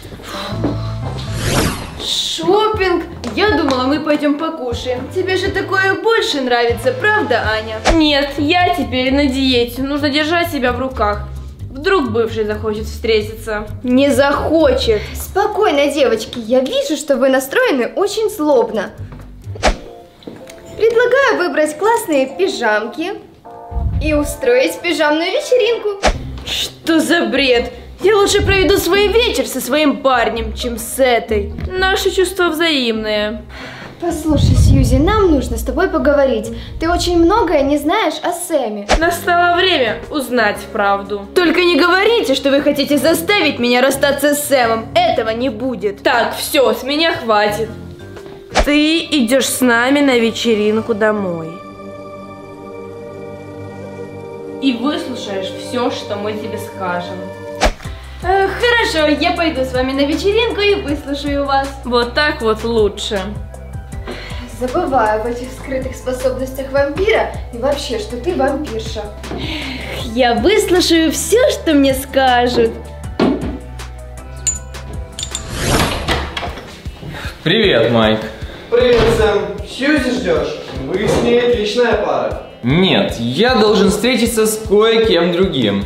Шопинг? Я думала, мы пойдем покушаем. Тебе же такое больше нравится, правда, Аня? Нет, я теперь на диете. Нужно держать себя в руках. Вдруг бывший захочет встретиться. Не захочет. Спокойно, девочки. Я вижу, что вы настроены очень злобно. Предлагаю выбрать классные пижамки и устроить пижамную вечеринку. Что за бред? Я лучше проведу свой вечер со своим парнем, чем с этой. Наши чувства взаимные. Послушай, Сьюзи, нам нужно с тобой поговорить. Ты очень многое не знаешь о Сэме. Настало время узнать правду. Только не говорите, что вы хотите заставить меня расстаться с Сэмом. Этого не будет. Так, все, с меня хватит. Ты идешь с нами на вечеринку домой. И выслушаешь все, что мы тебе скажем. Э, хорошо, я пойду с вами на вечеринку и выслушаю вас. Вот так вот лучше. Забываю об этих скрытых способностях вампира и вообще, что ты вампирша. Я выслушаю все, что мне скажут. Привет, Майк. Привет, Сэм. Сьюзи ждешь? Вы с ней отличная пара. Нет, я должен встретиться с кое-кем другим.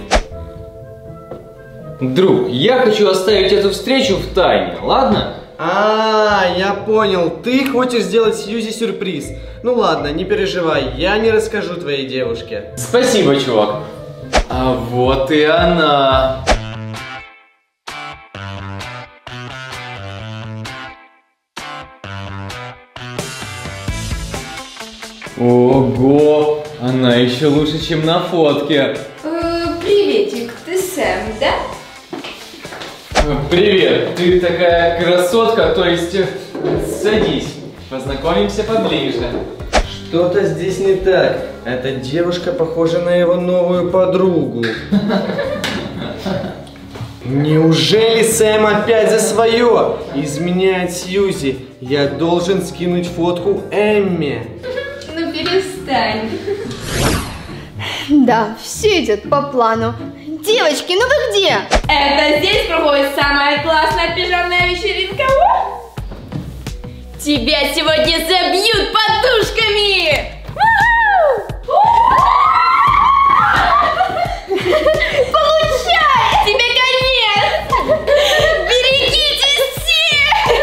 Друг, я хочу оставить эту встречу в тайне, ладно? А, я понял. Ты хочешь сделать Сьюзи сюрприз. Ну ладно, не переживай, я не расскажу твоей девушке. Спасибо, чувак. А вот и она. Ого, она еще лучше, чем на фотке. Э, приветик, ты Сэм, да? Привет, ты такая красотка, то есть садись, познакомимся поближе. Что-то здесь не так. Эта девушка похожа на его новую подругу. Неужели Сэм опять за свое? Изменяет Сьюзи. Я должен скинуть фотку Эмме. Ну перестань. Да, все идет по плану. Девочки, ну вы где? Это здесь проходит самая классная пижамная вечеринка. Тебя сегодня забьют подушками! Получай! Тебе конец! Берегитесь все!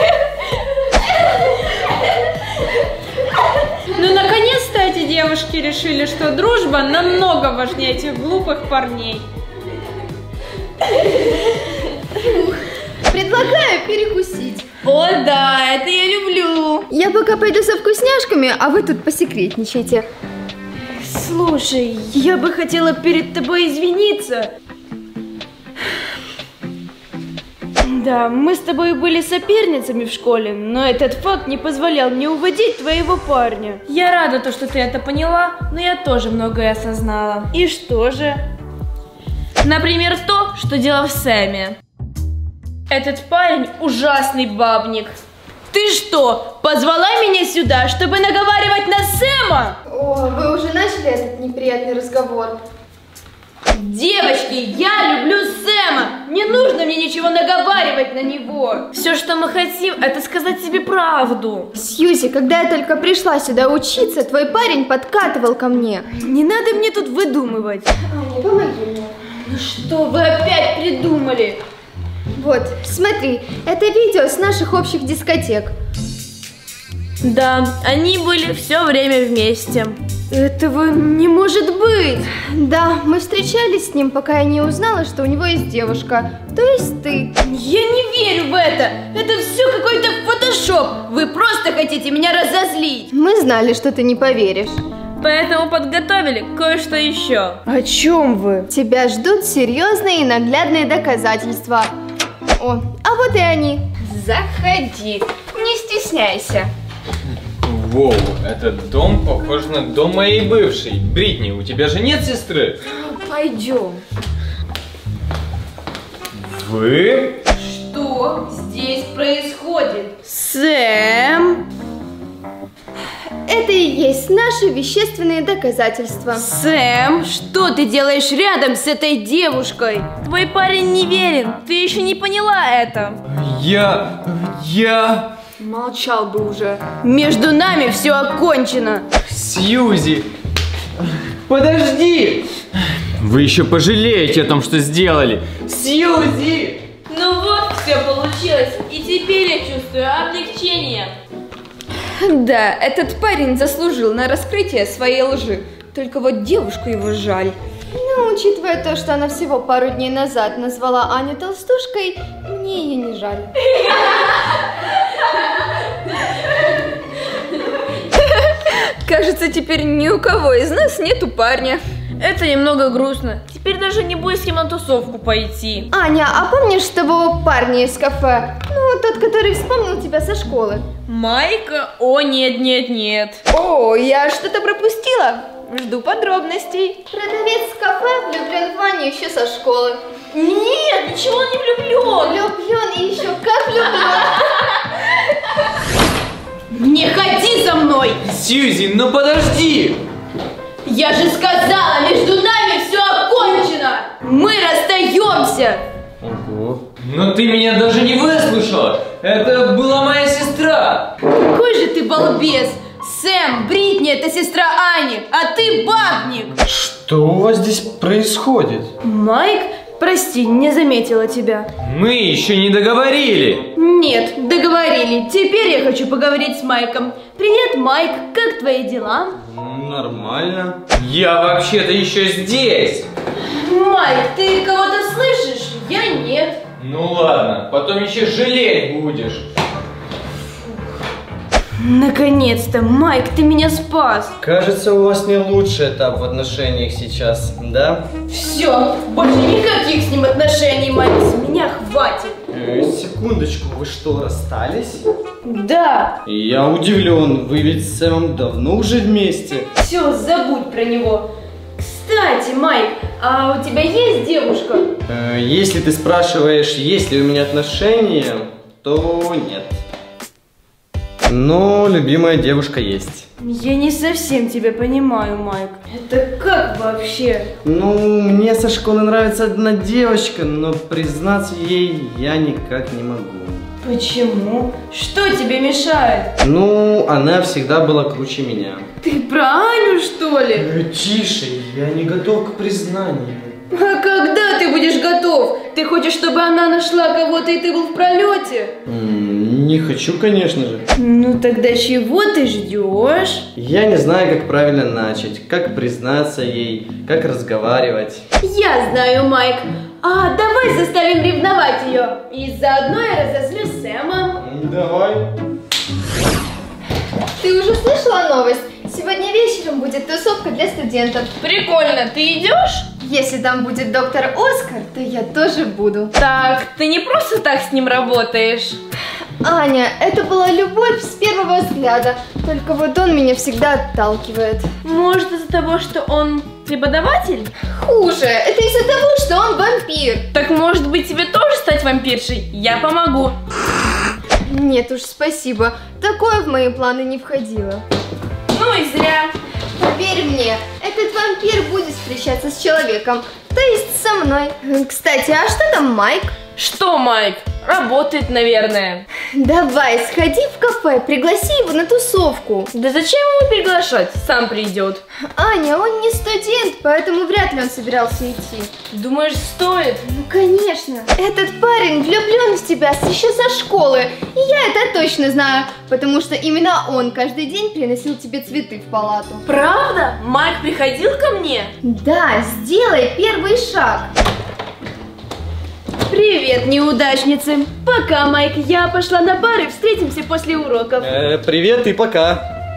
Ну, наконец-то эти девушки решили, что дружба намного важнее этих глупых парней. Предлагаю перекусить. О да, это я люблю. Я пока пойду со вкусняшками, а вы тут посекретничайте. Слушай, я бы хотела перед тобой извиниться. Да, мы с тобой были соперницами в школе, но этот факт не позволял мне уводить твоего парня. Я рада, то, что ты это поняла, но я тоже многое осознала. И что же? Например, то, что дело в Сэме. Этот парень ужасный бабник. Ты что, позвала меня сюда, чтобы наговаривать на Сэма? О, вы уже начали этот неприятный разговор? Девочки, я люблю Сэма. Не нужно мне ничего наговаривать на него. Все, что мы хотим, это сказать себе правду. Сьюзи, когда я только пришла сюда учиться, твой парень подкатывал ко мне. Не надо мне тут выдумывать. Аня, помоги мне. Ну что вы опять придумали? Вот, смотри, это видео с наших общих дискотек. Да, они были все время вместе. Этого не может быть. Да, мы встречались с ним, пока я не узнала, что у него есть девушка. То есть ты. Я не верю в это. Это все какой-то фотошоп. Вы просто хотите меня разозлить. Мы знали, что ты не поверишь. Поэтому подготовили кое-что еще. О чем вы? Тебя ждут серьезные и наглядные доказательства. О, а вот и они. Заходи, не стесняйся. Воу, этот дом похож на дом моей бывшей. Бритни, у тебя же нет сестры? Пойдем. Вы? Что здесь происходит? Сэм? Это и есть наши вещественные доказательства. Сэм, что ты делаешь рядом с этой девушкой? Твой парень неверен, ты еще не поняла это. Я... я... Молчал бы уже. Между нами все окончено. Сьюзи! Подожди! Вы еще пожалеете о том, что сделали. Сьюзи! Ну вот, все получилось. И теперь я чувствую облегчение. Да, этот парень заслужил на раскрытие своей лжи. Только вот девушку его жаль. Ну, учитывая то, что она всего пару дней назад назвала Аню толстушкой, мне ее не жаль. Кажется, теперь ни у кого из нас нету парня. Это немного грустно. Теперь даже не будет с кем на тусовку пойти. Аня, а помнишь того парня из кафе? Ну, тот, который вспомнил тебя со школы. Майка? О, нет, нет, нет. О, я что-то пропустила. Жду подробностей. Продавец в кафе влюблен в Аню еще со школы. Нет, ничего он не влюблен. Влюблен и еще как влюблен. Не ходи за мной! Сьюзи, ну подожди! Я же сказала, между нами все окончено! Мы расстаемся! Ого. Но ты меня даже не выслушала! Это была моя сестра! Какой же ты балбес! Сэм, Бритни, это сестра Ани, а ты бабник! Что у вас здесь происходит? Майк, прости, не заметила тебя. Мы еще не договорили! Нет, договорили. Теперь я хочу поговорить с Майком. Привет, Майк, как твои дела? Нормально. Я вообще-то еще здесь! Майк, ты кого-то слышишь? Я нет. Ну ладно, потом еще жалеть будешь. Наконец-то, Майк, ты меня спас. Кажется, у вас не лучший этап в отношениях сейчас, да? Все, больше никаких с ним отношений, Майк, с меня хватит. Э, секундочку, вы что, расстались? Да. Я удивлен, вы ведь с Сэмом давно уже вместе. Все, забудь про него. Кстати, Майк, а у тебя есть девушка? Э, если ты спрашиваешь, есть ли у меня отношения, то нет. Но любимая девушка есть. Я не совсем тебя понимаю, Майк. Это как вообще? Ну, мне со школы нравится одна девочка, но признаться ей я никак не могу. Почему? Что тебе мешает? Ну, она всегда была круче меня. Ты про Аню, что ли? Э, тише, я не готов к признанию. А когда ты будешь готов? Ты хочешь, чтобы она нашла кого-то и ты был в пролете? М-м, не хочу, конечно же. Ну тогда чего ты ждешь? Я не знаю, как правильно начать, как признаться ей, как разговаривать. Я знаю, Майк. А давай заставим ревновать ее. И заодно я разозлю Сэма. Давай. Ты уже слышала новость? Сегодня вечером будет тусовка для студентов. Прикольно, ты идешь? Если там будет доктор Оскар, то я тоже буду. Так, ты не просто так с ним работаешь. Аня, это была любовь с первого взгляда. Только вот он меня всегда отталкивает. Может, из-за того, что он преподаватель? Хуже, это из-за того, что он вампир. Так может быть тебе тоже стать вампиршей? Я помогу. Нет уж, спасибо. Такое в мои планы не входило. Ну и зря. Поверь мне, этот вампир будет встречаться с человеком. То есть со мной. Кстати, а что там Майк? Что Майк? Работает, наверное. Давай, сходи в кафе, пригласи его на тусовку. Да зачем его приглашать? Сам придет. Аня, он не студент, поэтому вряд ли он собирался идти. Думаешь, стоит? Ну, конечно. Этот парень влюблен в тебя еще со школы. И я это точно знаю, потому что именно он каждый день приносил тебе цветы в палату. Правда? Майк приходил ко мне? Да, сделай первый шаг. Привет, неудачницы. Пока, Майк, я пошла на пары, встретимся после уроков. Э, привет и пока.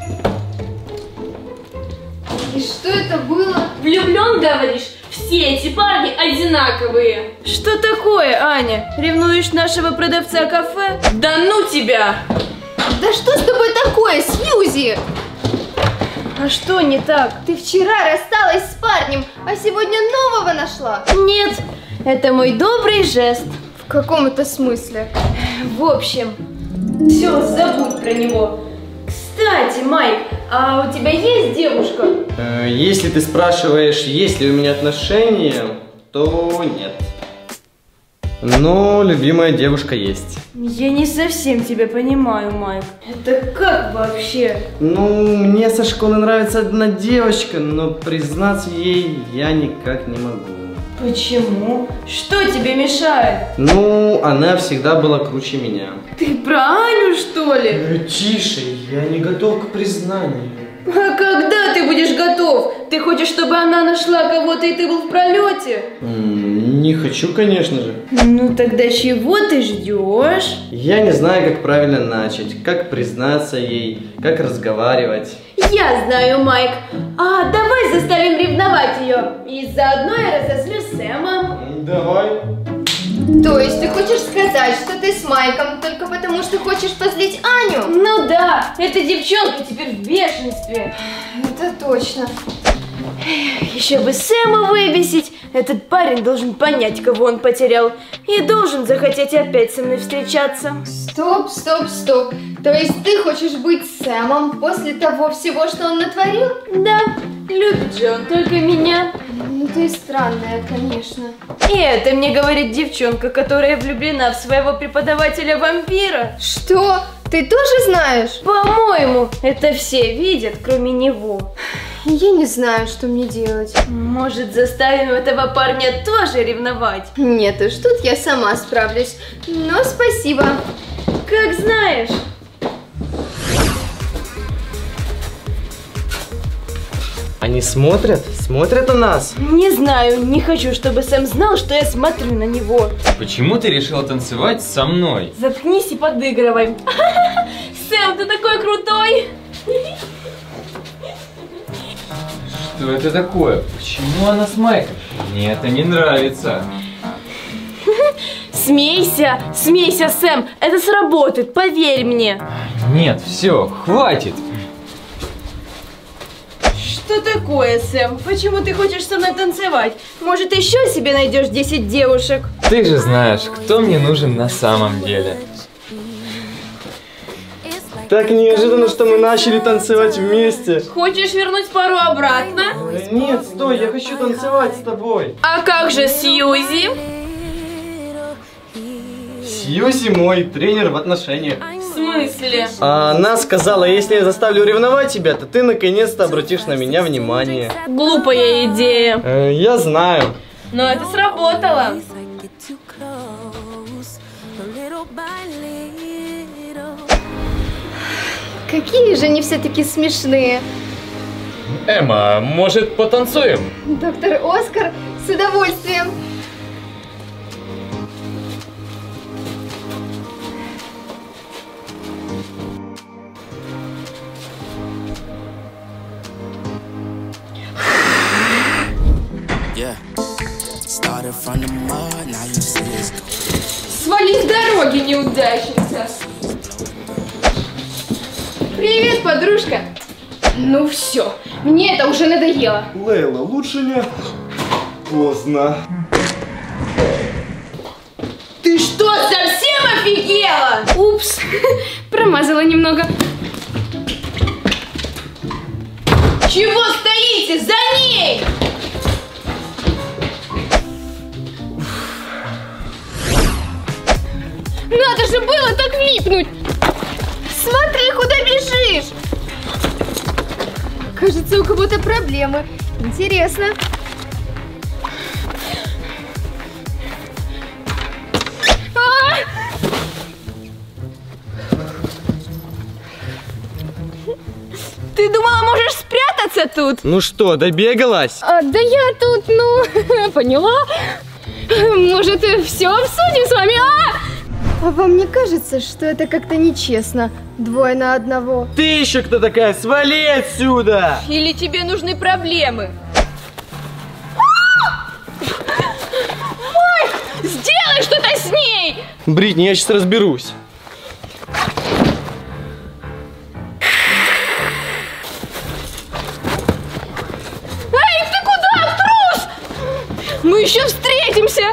И что это было? Влюблен, говоришь? Все эти парни одинаковые. Что такое, Аня? Ревнуешь нашего продавца кафе? Да ну тебя! Да что с тобой такое, Сьюзи? А что не так? Ты вчера рассталась с парнем, а сегодня нового нашла? Нет, это мой добрый жест. В каком это смысле? В общем, все, забудь про него. Кстати, Майк, а у тебя есть девушка? Э, если ты спрашиваешь, есть ли у меня отношения, то нет. Но любимая девушка есть. Я не совсем тебя понимаю, Майк. Это как вообще? Ну, мне со школы нравится одна девочка, но признаться ей я никак не могу. Почему? Что тебе мешает? Ну, она всегда была круче меня. Ты про Аню, что ли? Э, тише, я не готов к признанию. А когда ты будешь готов? Ты хочешь, чтобы она нашла кого-то, и ты был в пролете? М, не хочу, конечно же. Ну тогда чего ты ждешь? Я не знаю, как правильно начать, как признаться ей, как разговаривать. Я знаю, Майк. А давай заставим ревновать ее. И заодно я разозлю Сэма. Давай. То есть ты хочешь сказать, что ты с Майком только потому, что хочешь позлить Аню? Ну да, эта девчонка теперь в бешенстве. Это точно. Еще бы Сэма выбесить. Этот парень должен понять, кого он потерял. И должен захотеть опять со мной встречаться. Стоп, стоп, стоп. То есть ты хочешь быть с Сэмом после того всего, что он натворил? Да, любит же он только меня. Ну ты странная, конечно. И это мне говорит девчонка, которая влюблена в своего преподавателя-вампира. Что? Ты тоже знаешь? По-моему, это все видят, кроме него. Я не знаю, что мне делать. Может, заставим этого парня тоже ревновать? Нет уж, тут я сама справлюсь. Но спасибо. Как знаешь. Они смотрят? Смотрят на нас? Не знаю, не хочу, чтобы Сэм знал, что я смотрю на него. Почему ты решила танцевать со мной? Заткнись и подыгрывай. Сэм, ты такой крутой! Что это такое? Почему она с Майком? Мне это не нравится. Смейся, смейся, Сэм, это сработает, поверь мне. Нет, все, хватит. Что такое, Сэм? Почему ты хочешь со мной танцевать? Может, еще себе найдешь десять девушек? Ты же знаешь, кто мне нужен на самом деле. Так неожиданно, что мы начали танцевать вместе. Хочешь вернуть пару обратно? Э, Нет, стой, я хочу танцевать с тобой. А как же Сьюзи? Сьюзи мой тренер в отношениях. В смысле? А она сказала, если я заставлю ревновать тебя, то ты наконец-то обратишь на меня внимание. Глупая идея. Э, я знаю. Но это сработало. Какие же они все-таки смешные. Эмма, может, потанцуем? Доктор Оскар, с удовольствием. Свали с дороги, неудачница. Привет, подружка. Ну все, мне это уже надоело. Лейла, лучше не поздно. Ты что, совсем офигела? Упс, промазала немного. Чего стоите? За ней! Надо же было так влипнуть. Смотри, куда бежишь. Кажется, у кого-то проблемы. Интересно. Ты думала, можешь спрятаться тут? Ну что, добегалась? А, да я тут, ну, поняла. Может, все обсудим с вами, а? А вам не кажется, что это как-то нечестно? Двое на одного. Ты еще кто такая? Свали отсюда! Или тебе нужны проблемы? Ой, сделай что-то с ней! Бритни, я сейчас разберусь. Эй, ты куда, трус? Мы еще встретимся!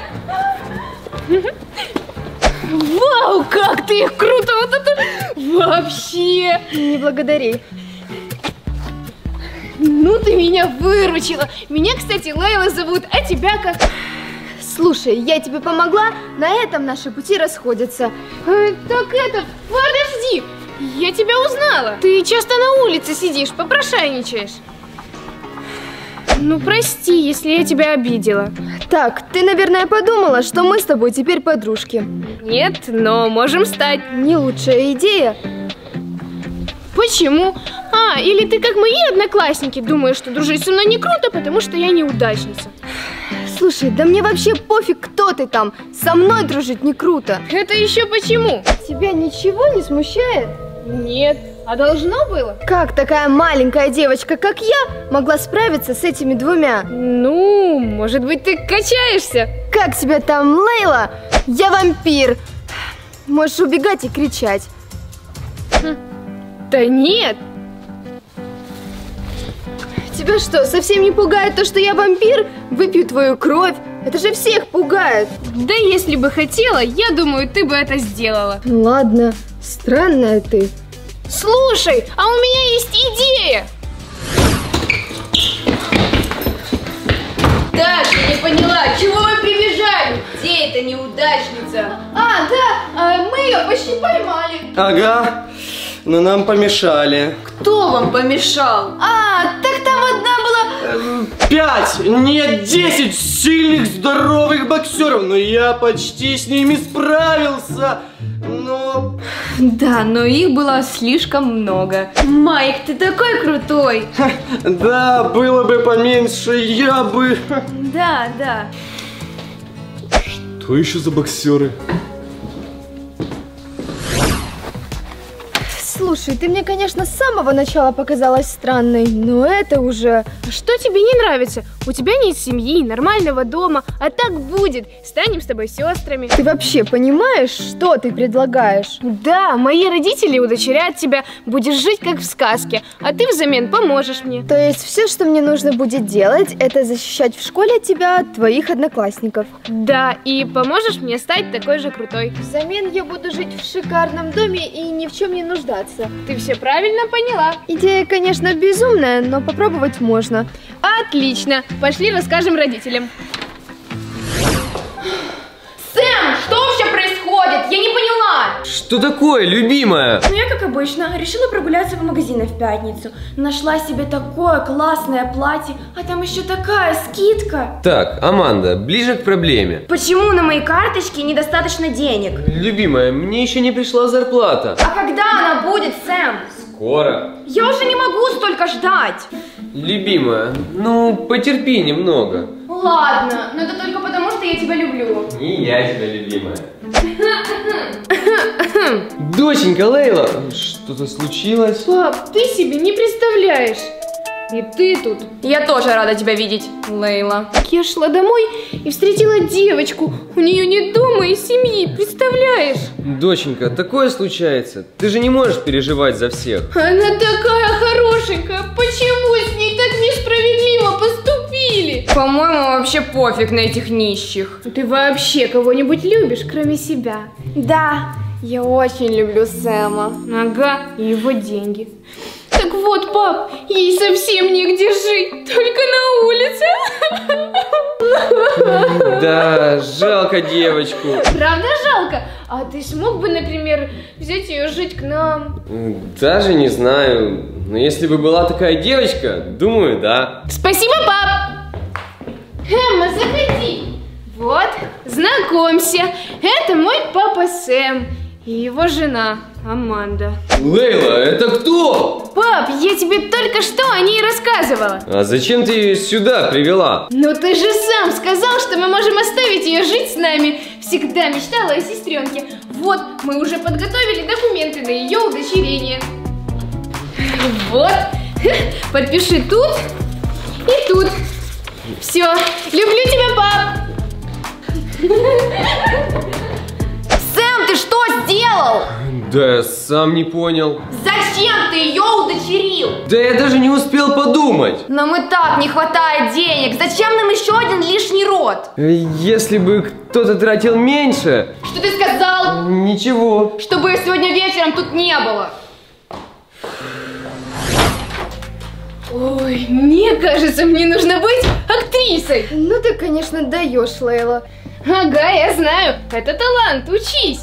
Вау, как ты их круто! Вот это вообще! Не благодари. Ну ты меня выручила! Меня, кстати, Лейла зовут, а тебя как? Слушай, я тебе помогла, на этом наши пути расходятся. Э, так это, подожди! Я тебя узнала! Ты часто на улице сидишь, попрошайничаешь. Ну прости, если я тебя обидела. Так, ты, наверное, подумала, что мы с тобой теперь подружки. Нет, но можем стать. Не лучшая идея. Почему? А, или ты, как мои одноклассники, думаешь, что дружить со мной не круто, потому что я неудачница. Слушай, да мне вообще пофиг, кто ты там. Со мной дружить не круто. Это еще почему? Тебя ничего не смущает? Нет. А должно было? Как такая маленькая девочка, как я, могла справиться с этими двумя? Ну, может быть, ты качаешься? Как тебя там, Лейла? Я вампир. Можешь убегать и кричать. Хм. Да нет. Тебя что, совсем не пугает то, что я вампир? Выпью твою кровь. Это же всех пугает. Да если бы хотела, я думаю, ты бы это сделала. Ладно, странная ты. Слушай, а у меня есть идея! Так, я не поняла, чего вы прибежали? Где эта неудачница? А, да, мы ее почти поймали. Ага, но нам помешали. Кто вам помешал? А, так там одна была... Пять, нет, десять сильных, здоровых боксеров, но я почти с ними справился. Но... Да, но их было слишком много. Майк, ты такой крутой. Да, было бы поменьше, я бы... Да, да. Что еще за боксеры? Слушай, ты мне, конечно, с самого начала показалась странной, но это уже... Что тебе не нравится? У тебя нет семьи, нормального дома, а так будет. Станем с тобой сестрами. Ты вообще понимаешь, что ты предлагаешь? Да, мои родители удочерят тебя, будешь жить как в сказке, а ты взамен поможешь мне. То есть все, что мне нужно будет делать, это защищать в школе тебя от твоих одноклассников. Да, и поможешь мне стать такой же крутой. Взамен я буду жить в шикарном доме и ни в чем не нуждаться. Ты все правильно поняла. Идея, конечно, безумная, но попробовать можно. Отлично, пошли расскажем родителям. Сэм, что вообще происходит? Я не поняла. Что такое, любимая? Ну, я, как обычно, решила прогуляться по магазинам в пятницу. Нашла себе такое классное платье, а там еще такая скидка. Так, Аманда, ближе к проблеме. Почему на моей карточке недостаточно денег? Любимая, мне еще не пришла зарплата. А когда она будет, Сэм? Скоро. Я уже не могу столько ждать. Любимая, ну потерпи немного. Ладно, но это только потому, что я тебя люблю. И я тебя, любимая. Доченька Лейла, что-то случилось? Пап, ты себе не представляешь. И ты тут. Я тоже рада тебя видеть, Лейла. Я шла домой и встретила девочку. У нее нет дома и семьи, представляешь? Доченька, такое случается. Ты же не можешь переживать за всех. Она такая хорошенькая. Почему с ней так несправедливо поступили? По-моему, вообще пофиг на этих нищих. Ты вообще кого-нибудь любишь, кроме себя? Да, я очень люблю Сэма. Ага, и его деньги. Так вот, пап, ей совсем негде жить, только на улице. Да, жалко девочку. Правда жалко? А ты смог бы, например, взять ее жить к нам? Даже не знаю. Но если бы была такая девочка, думаю, да. Спасибо, пап. Эмма, заходи. Вот, знакомься, это мой папа Сэм и его жена Аманда. Лейла, это кто? Пап, я тебе только что о ней рассказывала. А зачем ты ее сюда привела? Ну ты же сам сказал, что мы можем оставить ее жить с нами. Всегда мечтала о сестренке. Вот, мы уже подготовили документы на ее удочерение. Вот, подпиши тут и тут. Все, люблю тебя, пап. Сэм, ты что сделал? Да я сам не понял. Зачем ты ее удочерил? Да я даже не успел подумать. Нам и так не хватает денег. Зачем нам еще один лишний род? Если бы кто-то тратил меньше... Что ты сказал? Ничего. Чтобы сегодня вечером тут не было. Ой, мне кажется, мне нужно быть актрисой. Ну ты, конечно, даешь, Лейла. Ага, я знаю, это талант, учись.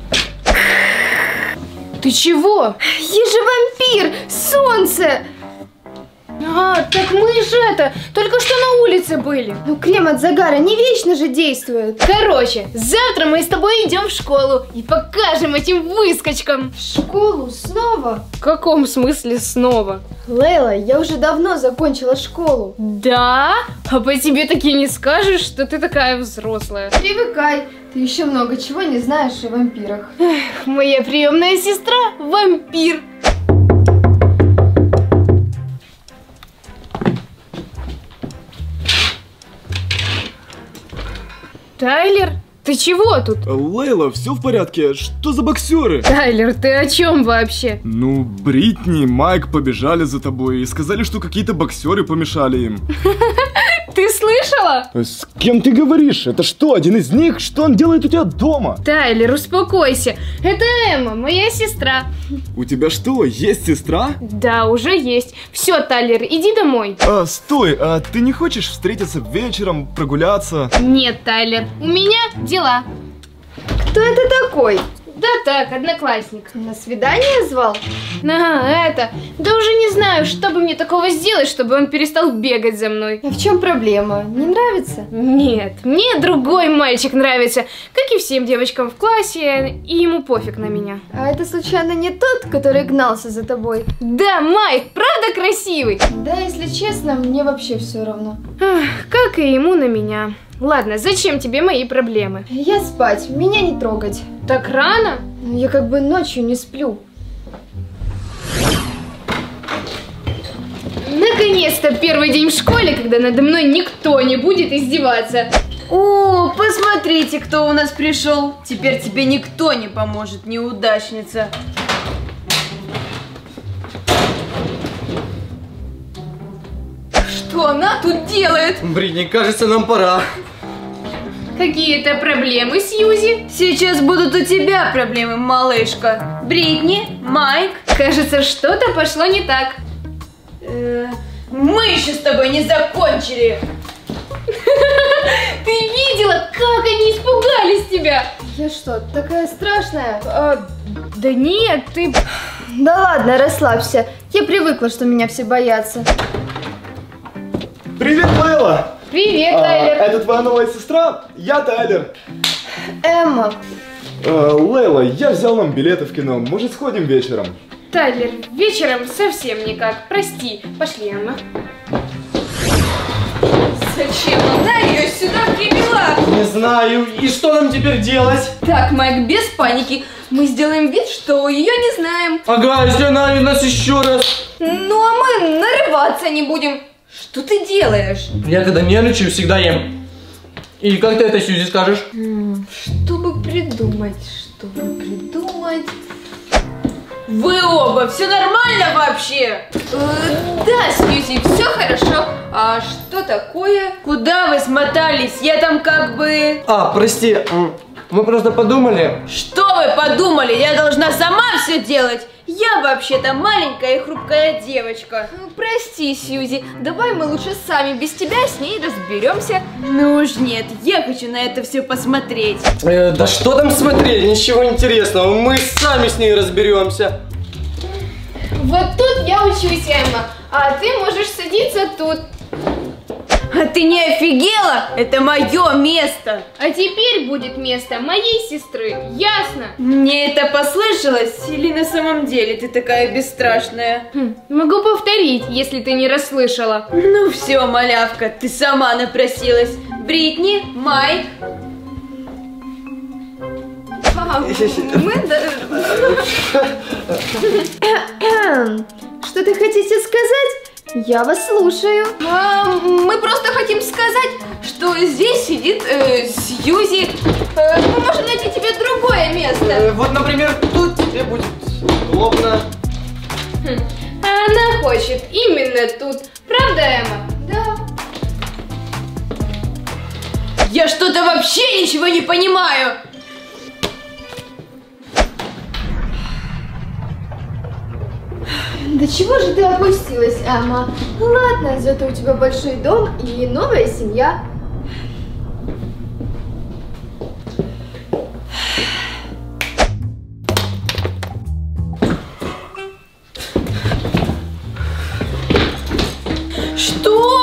Ты чего? Я же вампир, солнце. А, так мы же это, только что на улице были. Ну крем от загара не вечно же действует. Короче, завтра мы с тобой идем в школу и покажем этим выскочкам. В школу снова? В каком смысле снова? Лейла, я уже давно закончила школу. Да? А по тебе таки не скажешь, что ты такая взрослая. Привыкай, ты еще много чего не знаешь о вампирах. Эх, моя приемная сестра вампир. Тайлер, ты чего тут? Лейла, все в порядке? Что за боксеры? Тайлер, ты о чем вообще? Ну, Бритни, Майк побежали за тобой и сказали, что какие-то боксеры помешали им. Ты слышала? С кем ты говоришь? Это что, один из них? Что он делает у тебя дома? Тайлер, успокойся. Это Эмма, моя сестра. У тебя что, есть сестра? Да, уже есть. Все, Тайлер, иди домой. А, стой, а ты не хочешь встретиться вечером, прогуляться? Нет, Тайлер, у меня дела. Кто это такой? Да так, одноклассник. На свидание звал? А, это... Да уже не знаю, что бы мне такого сделать, чтобы он перестал бегать за мной. А в чем проблема? Не нравится? Нет, мне другой мальчик нравится, как и всем девочкам в классе, и ему пофиг на меня. А это случайно не тот, который гнался за тобой? Да, Майк, правда красивый? Да, если честно, мне вообще все равно. Ах, как и ему на меня. Ладно, зачем тебе мои проблемы? Я спать, меня не трогать. Так рано? Я как бы ночью не сплю. Наконец-то первый день в школе, когда надо мной никто не будет издеваться. О, посмотрите, кто у нас пришел. Теперь тебе никто не поможет, неудачница. Что она тут делает? Бритни, кажется, нам пора. Какие-то проблемы, Сьюзи? Сейчас будут у тебя проблемы, малышка. Бритни, Майк. Кажется, что-то пошло не так. Э, мы еще с тобой не закончили. Ты видела, как они испугались тебя? Я что, такая страшная? А, да нет, ты... Да ладно, расслабься. Я привыкла, что меня все боятся. Привет, Лейла! Привет, А, Тайлер. это твоя новая сестра? Я Тайлер. Эмма. А, Лейла, я взял нам билеты в кино. Может, сходим вечером? Тайлер, вечером совсем никак. Прости. Пошли, Эмма. Зачем она ее сюда привела? Не знаю. И что нам теперь делать? Так, Майк, без паники. Мы сделаем вид, что ее не знаем. Ага, если она нас еще раз. Ну а мы нарываться не будем. Что ты делаешь? Я когда нервничаю, всегда ем. И как ты это, Сьюзи, скажешь? Чтобы придумать, чтобы придумать... Вы оба, все нормально вообще? Э, да, Сьюзи, все хорошо. А что такое? Куда вы смотались? Я там как бы... А, прости, мы просто подумали. Что вы подумали? Я должна сама все делать. Я вообще-то маленькая и хрупкая девочка. Прости, Сьюзи, давай мы лучше сами без тебя с ней разберемся. Ну уж нет, я хочу на это все посмотреть. Э, да что там смотреть, ничего интересного, мы сами с ней разберемся. Вот тут я учусь, Эмма, а ты можешь садиться тут. А ты не офигела? Это мое место. А теперь будет место моей сестры, ясно? Мне это послышалось? Или на самом деле ты такая бесстрашная? Хм, могу повторить, если ты не расслышала. Ну все, малявка, ты сама напросилась. Бритни, Майк. А, мы... Что ты хотите сказать? Я вас слушаю. А, мы просто хотим сказать, что здесь сидит э, Сьюзи. Э, мы можем найти тебе другое место. Э, вот, например, тут тебе будет удобно. Хм. А она хочет именно тут. Правда, Эмма? Да. Я что-то вообще ничего не понимаю. До чего же ты опустилась, Эмма? Ладно, зато у тебя большой дом и новая семья. Что?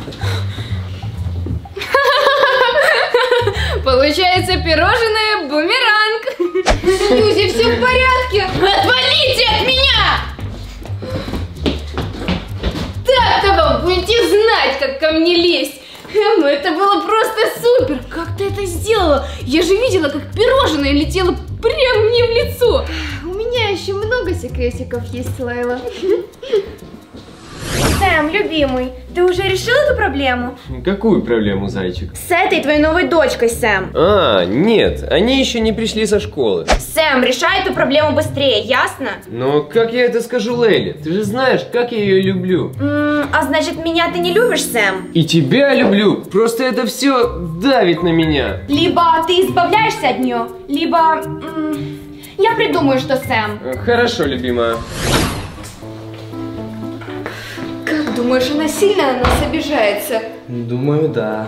Получается пирожное бумеранг. Сьюзи, все в порядке? Отвалите от меня! Так-то вам будете знать, как ко мне лезть. Эмма, это было просто супер. Как ты это сделала? Я же видела, как пирожное летело прямо мне в лицо. У меня еще много секретиков есть, Лайла. Сэм, любимый, ты уже решил эту проблему? Какую проблему, зайчик? С этой твоей новой дочкой, Сэм. А, нет, они еще не пришли со школы. Сэм, решай эту проблему быстрее, ясно? Но как я это скажу Лейле? Ты же знаешь, как я ее люблю. М-м, а значит, меня ты не любишь, Сэм? И тебя люблю, просто это все давит на меня. Либо ты избавляешься от нее, либо... м- я придумаю, что Сэм. Хорошо, любимая. Как думаешь, она сильно на нас обижается? Думаю, да.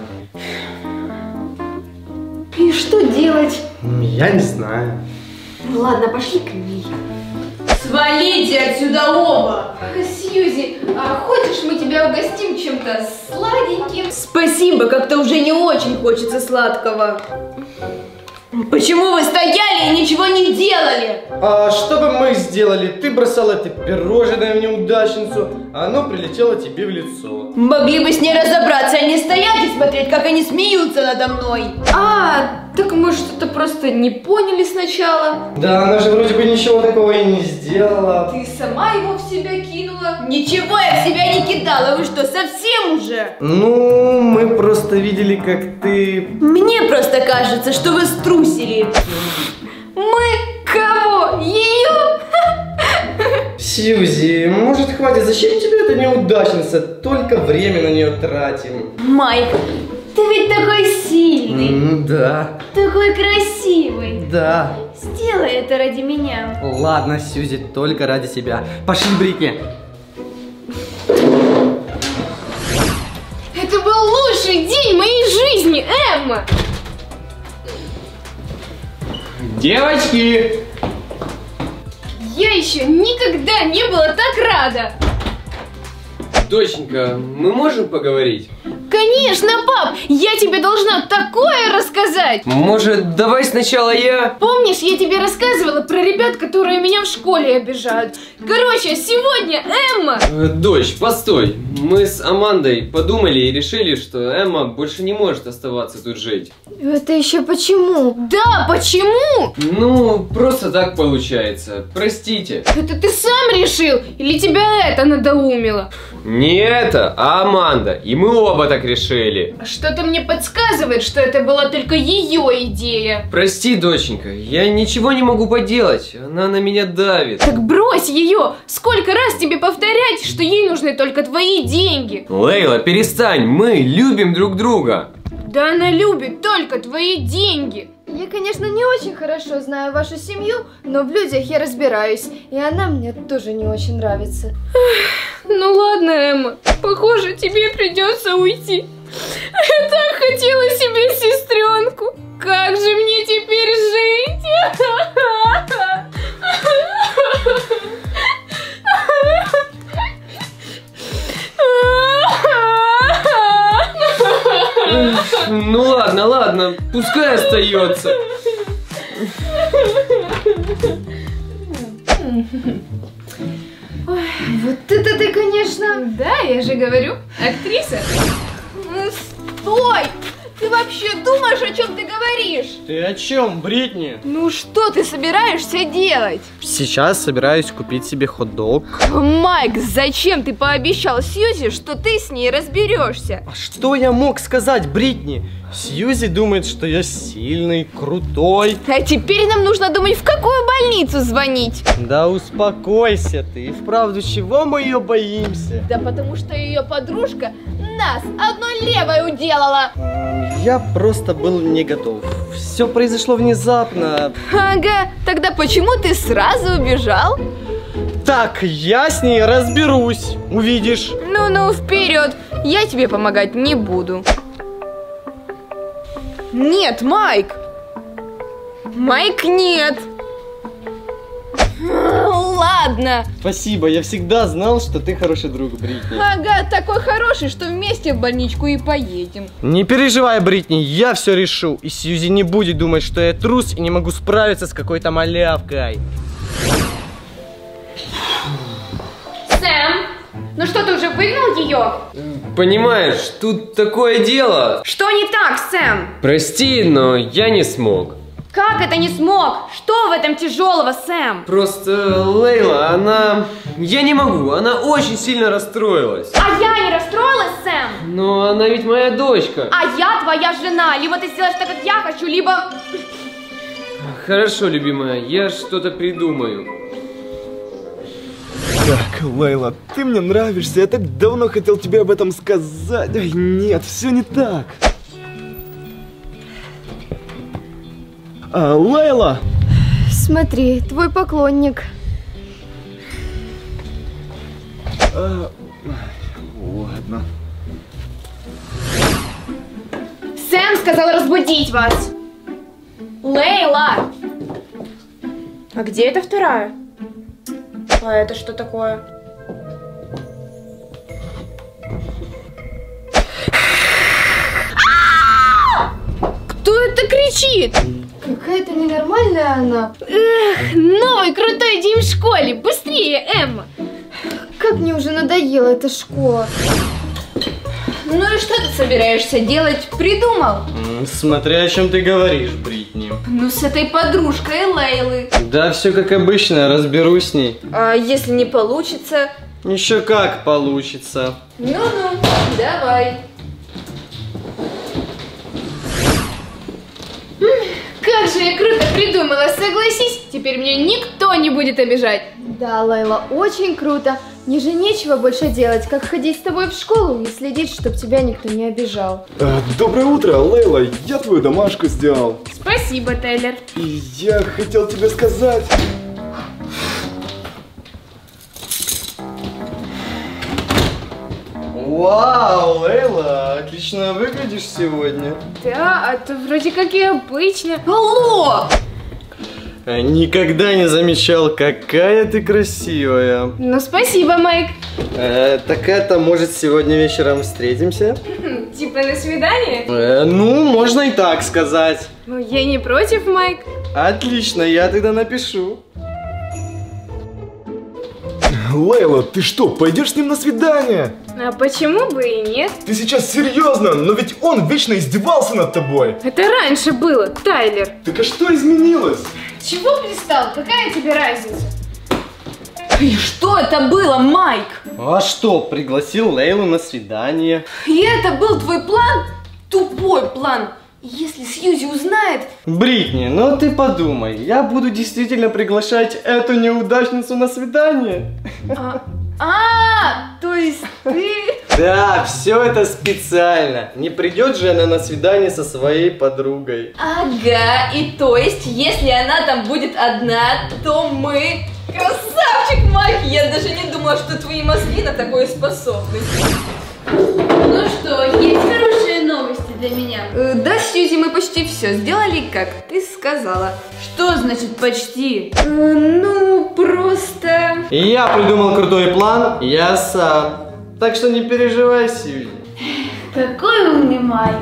И что делать? Я не знаю. Ладно, пошли к ней. Свалите отсюда оба! Сьюзи, а хочешь, мы тебя угостим чем-то сладеньким? Спасибо, как-то уже не очень хочется сладкого. Почему вы стояли и ничего не делали? А что бы мы сделали? Ты бросала это пирожное в неудачницу, а оно прилетело тебе в лицо. Могли бы с ней разобраться, а не стоять и смотреть, как они смеются надо мной. А, так мы что-то просто не поняли сначала. Да, она же вроде бы ничего такого и не сделала. Ты сама его в себя кинула. Ничего я в себя не кидала, вы что, совсем уже? Ну, мы просто видели, как ты... Мне просто кажется, что вы струсили. Мы кого? Ее? Сьюзи, может хватит, зачем тебе эта неудачница? Только время на нее тратим. Майк, ты ведь такой сильный, М, да, такой красивый. да. Сделай это ради меня. Ладно, Сьюзи, только ради себя. Пошли, Бритни. Это был лучший день моей жизни, Эмма! Девочки! Я еще никогда не была так рада! Доченька, мы можем поговорить? Конечно, пап, я тебе должна такое рассказать. Может, давай сначала я? Помнишь, я тебе рассказывала про ребят, которые меня в школе обижают? Короче, сегодня Эмма... Э, дочь, постой. Мы с Амандой подумали и решили, что Эмма больше не может оставаться тут жить. Это еще почему? Да, почему? Ну, просто так получается. Простите. Это ты сам решил? Или тебя это надоумило? Не это, а Аманда. И мы оба так решили. Что-то мне подсказывает, что это была только ее идея. Прости, доченька, я ничего не могу поделать. Она на меня давит. Так брось ее! Сколько раз тебе повторять, что ей нужны только твои деньги? Лейла, перестань, мы любим друг друга. Да она любит только твои деньги. Я, конечно, не очень хорошо знаю вашу семью, но в людях я разбираюсь, и она мне тоже не очень нравится. Ну ладно, Эмма, похоже, тебе придется уйти. Я так хотела себе сестренку. Как же мне теперь жить? Ну ладно, ладно, пускай остается. Вот это ты, конечно... Да, я же говорю, актриса. Стой! Ты вообще думаешь, о чем ты говоришь? Ты о чем, Бритни? Ну что ты собираешься делать? Сейчас собираюсь купить себе хот-дог. Майк, зачем ты пообещал Сьюзи, что ты с ней разберешься? А что я мог сказать, Бритни? Сьюзи думает, что я сильный, крутой. А теперь нам нужно думать, в какую больницу звонить. Да успокойся ты. И вправду, чего мы ее боимся? Да потому что ее подружка нас одной левой уделала. Я просто был не готов. Все произошло внезапно. Ага, тогда почему ты сразу убежал? Так, я с ней разберусь. Увидишь. Ну-ну, вперед. Я тебе помогать не буду. Нет, Майк. Майк, нет. Ладно. Спасибо, я всегда знал, что ты хороший друг, Бритни. Ага, такой хороший, что вместе в больничку и поедем. Не переживай, Бритни, я все решу. И Сьюзи не будет думать, что я трус и не могу справиться с какой-то малявкой. Сэм, ну что, ты уже выгнал ее? Понимаешь, тут такое дело. Что не так, Сэм? Прости, но я не смог. Как это не смог? Что в этом тяжелого, Сэм? Просто Лейла, она... Я не могу, она очень сильно расстроилась. А я не расстроилась, Сэм? Но она ведь моя дочка. А я твоя жена. Либо ты сделаешь так, как я хочу, либо... Хорошо, любимая, я что-то придумаю. Так, Лейла, ты мне нравишься. Я так давно хотел тебе об этом сказать. Ай, нет, все не так. А, Лейла! Смотри, твой поклонник. А, ладно. Сэм сказал разбудить вас. Лейла! А где эта вторая? А это что такое? Кто это кричит? Какая-то ненормальная она. Эх, новый крутой день в школе. Быстрее, Эмма. Как мне уже надоела эта школа. Ну и что ты собираешься делать? Придумал? Смотря о чем ты говоришь, Бритни. Ну с этой подружкой Лейлы. Да, все как обычно, разберусь с ней. А если не получится? Еще как получится. Ну-ну, давай. Как же я круто придумала, согласись, теперь меня никто не будет обижать. Да, Лейла, очень круто. Мне же нечего больше делать, как ходить с тобой в школу и следить, чтобы тебя никто не обижал. А, доброе утро, Лейла. Я твою домашку сделал. Спасибо, Тейлор. И я хотел тебе сказать... Вау, Лейла, отлично выглядишь сегодня. Да, это вроде как и обычно. Алло! Никогда не замечал, какая ты красивая. Ну, спасибо, Майк. Э, так это, может, сегодня вечером встретимся? Типа на свидание? Э, ну, можно и так сказать. Ну, я не против, Майк. Отлично, я тогда напишу. Лейла, ты что, пойдешь с ним на свидание? А почему бы и нет? Ты сейчас серьезно? Но ведь он вечно издевался над тобой. Это раньше было, Тайлер. Так а что изменилось? Чего пристал? Какая тебе разница? И что это было, Майк? А что, пригласил Лейлу на свидание? И это был твой план? Тупой план. Если Сьюзи узнает... Бритни, ну ты подумай, я буду действительно приглашать эту неудачницу на свидание? А, а, то есть ты... Да, все это специально. Не придет же она на свидание со своей подругой. Ага, и то есть, если она там будет одна, то мы... Красавчик, Майк! Я даже не думала, что твои мозги на такое способны. Ну что, есть хорошие новости для меня? Э, да, Сьюзи, мы почти все сделали, как ты сказала. Что значит почти? Э, ну, просто... Я придумал крутой план, я сам. Так что не переживай, Сьюзи. Какой умный Майк.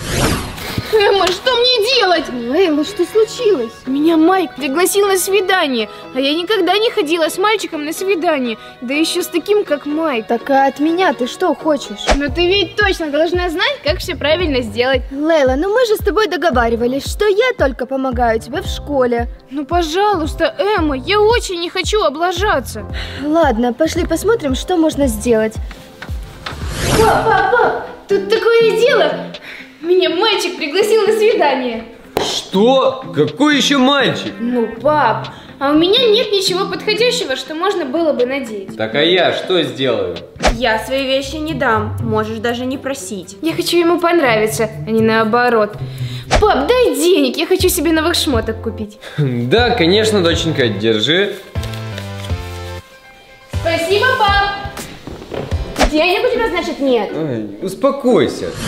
Эмма, что мне делать? Лейла, что случилось? Меня Майк пригласил на свидание, а я никогда не ходила с мальчиком на свидание, да еще с таким, как Майк. Так а от меня ты что хочешь? Но ты ведь точно должна знать, как все правильно сделать. Лейла, ну мы же с тобой договаривались, что я только помогаю тебе в школе. Ну, пожалуйста, Эмма, я очень не хочу облажаться. Ладно, пошли посмотрим, что можно сделать. Пап, пап, пап, тут такое дело. Меня мальчик пригласил на свидание. Что? Какой еще мальчик? Ну, пап, а у меня нет ничего подходящего, что можно было бы надеть. Так а я что сделаю? Я свои вещи не дам, можешь даже не просить. Я хочу ему понравиться, а не наоборот. Пап, дай денег, я хочу себе новых шмоток купить. Да, конечно, доченька, держи. Спасибо, пап. Денег у тебя, значит, нет? Ой, успокойся.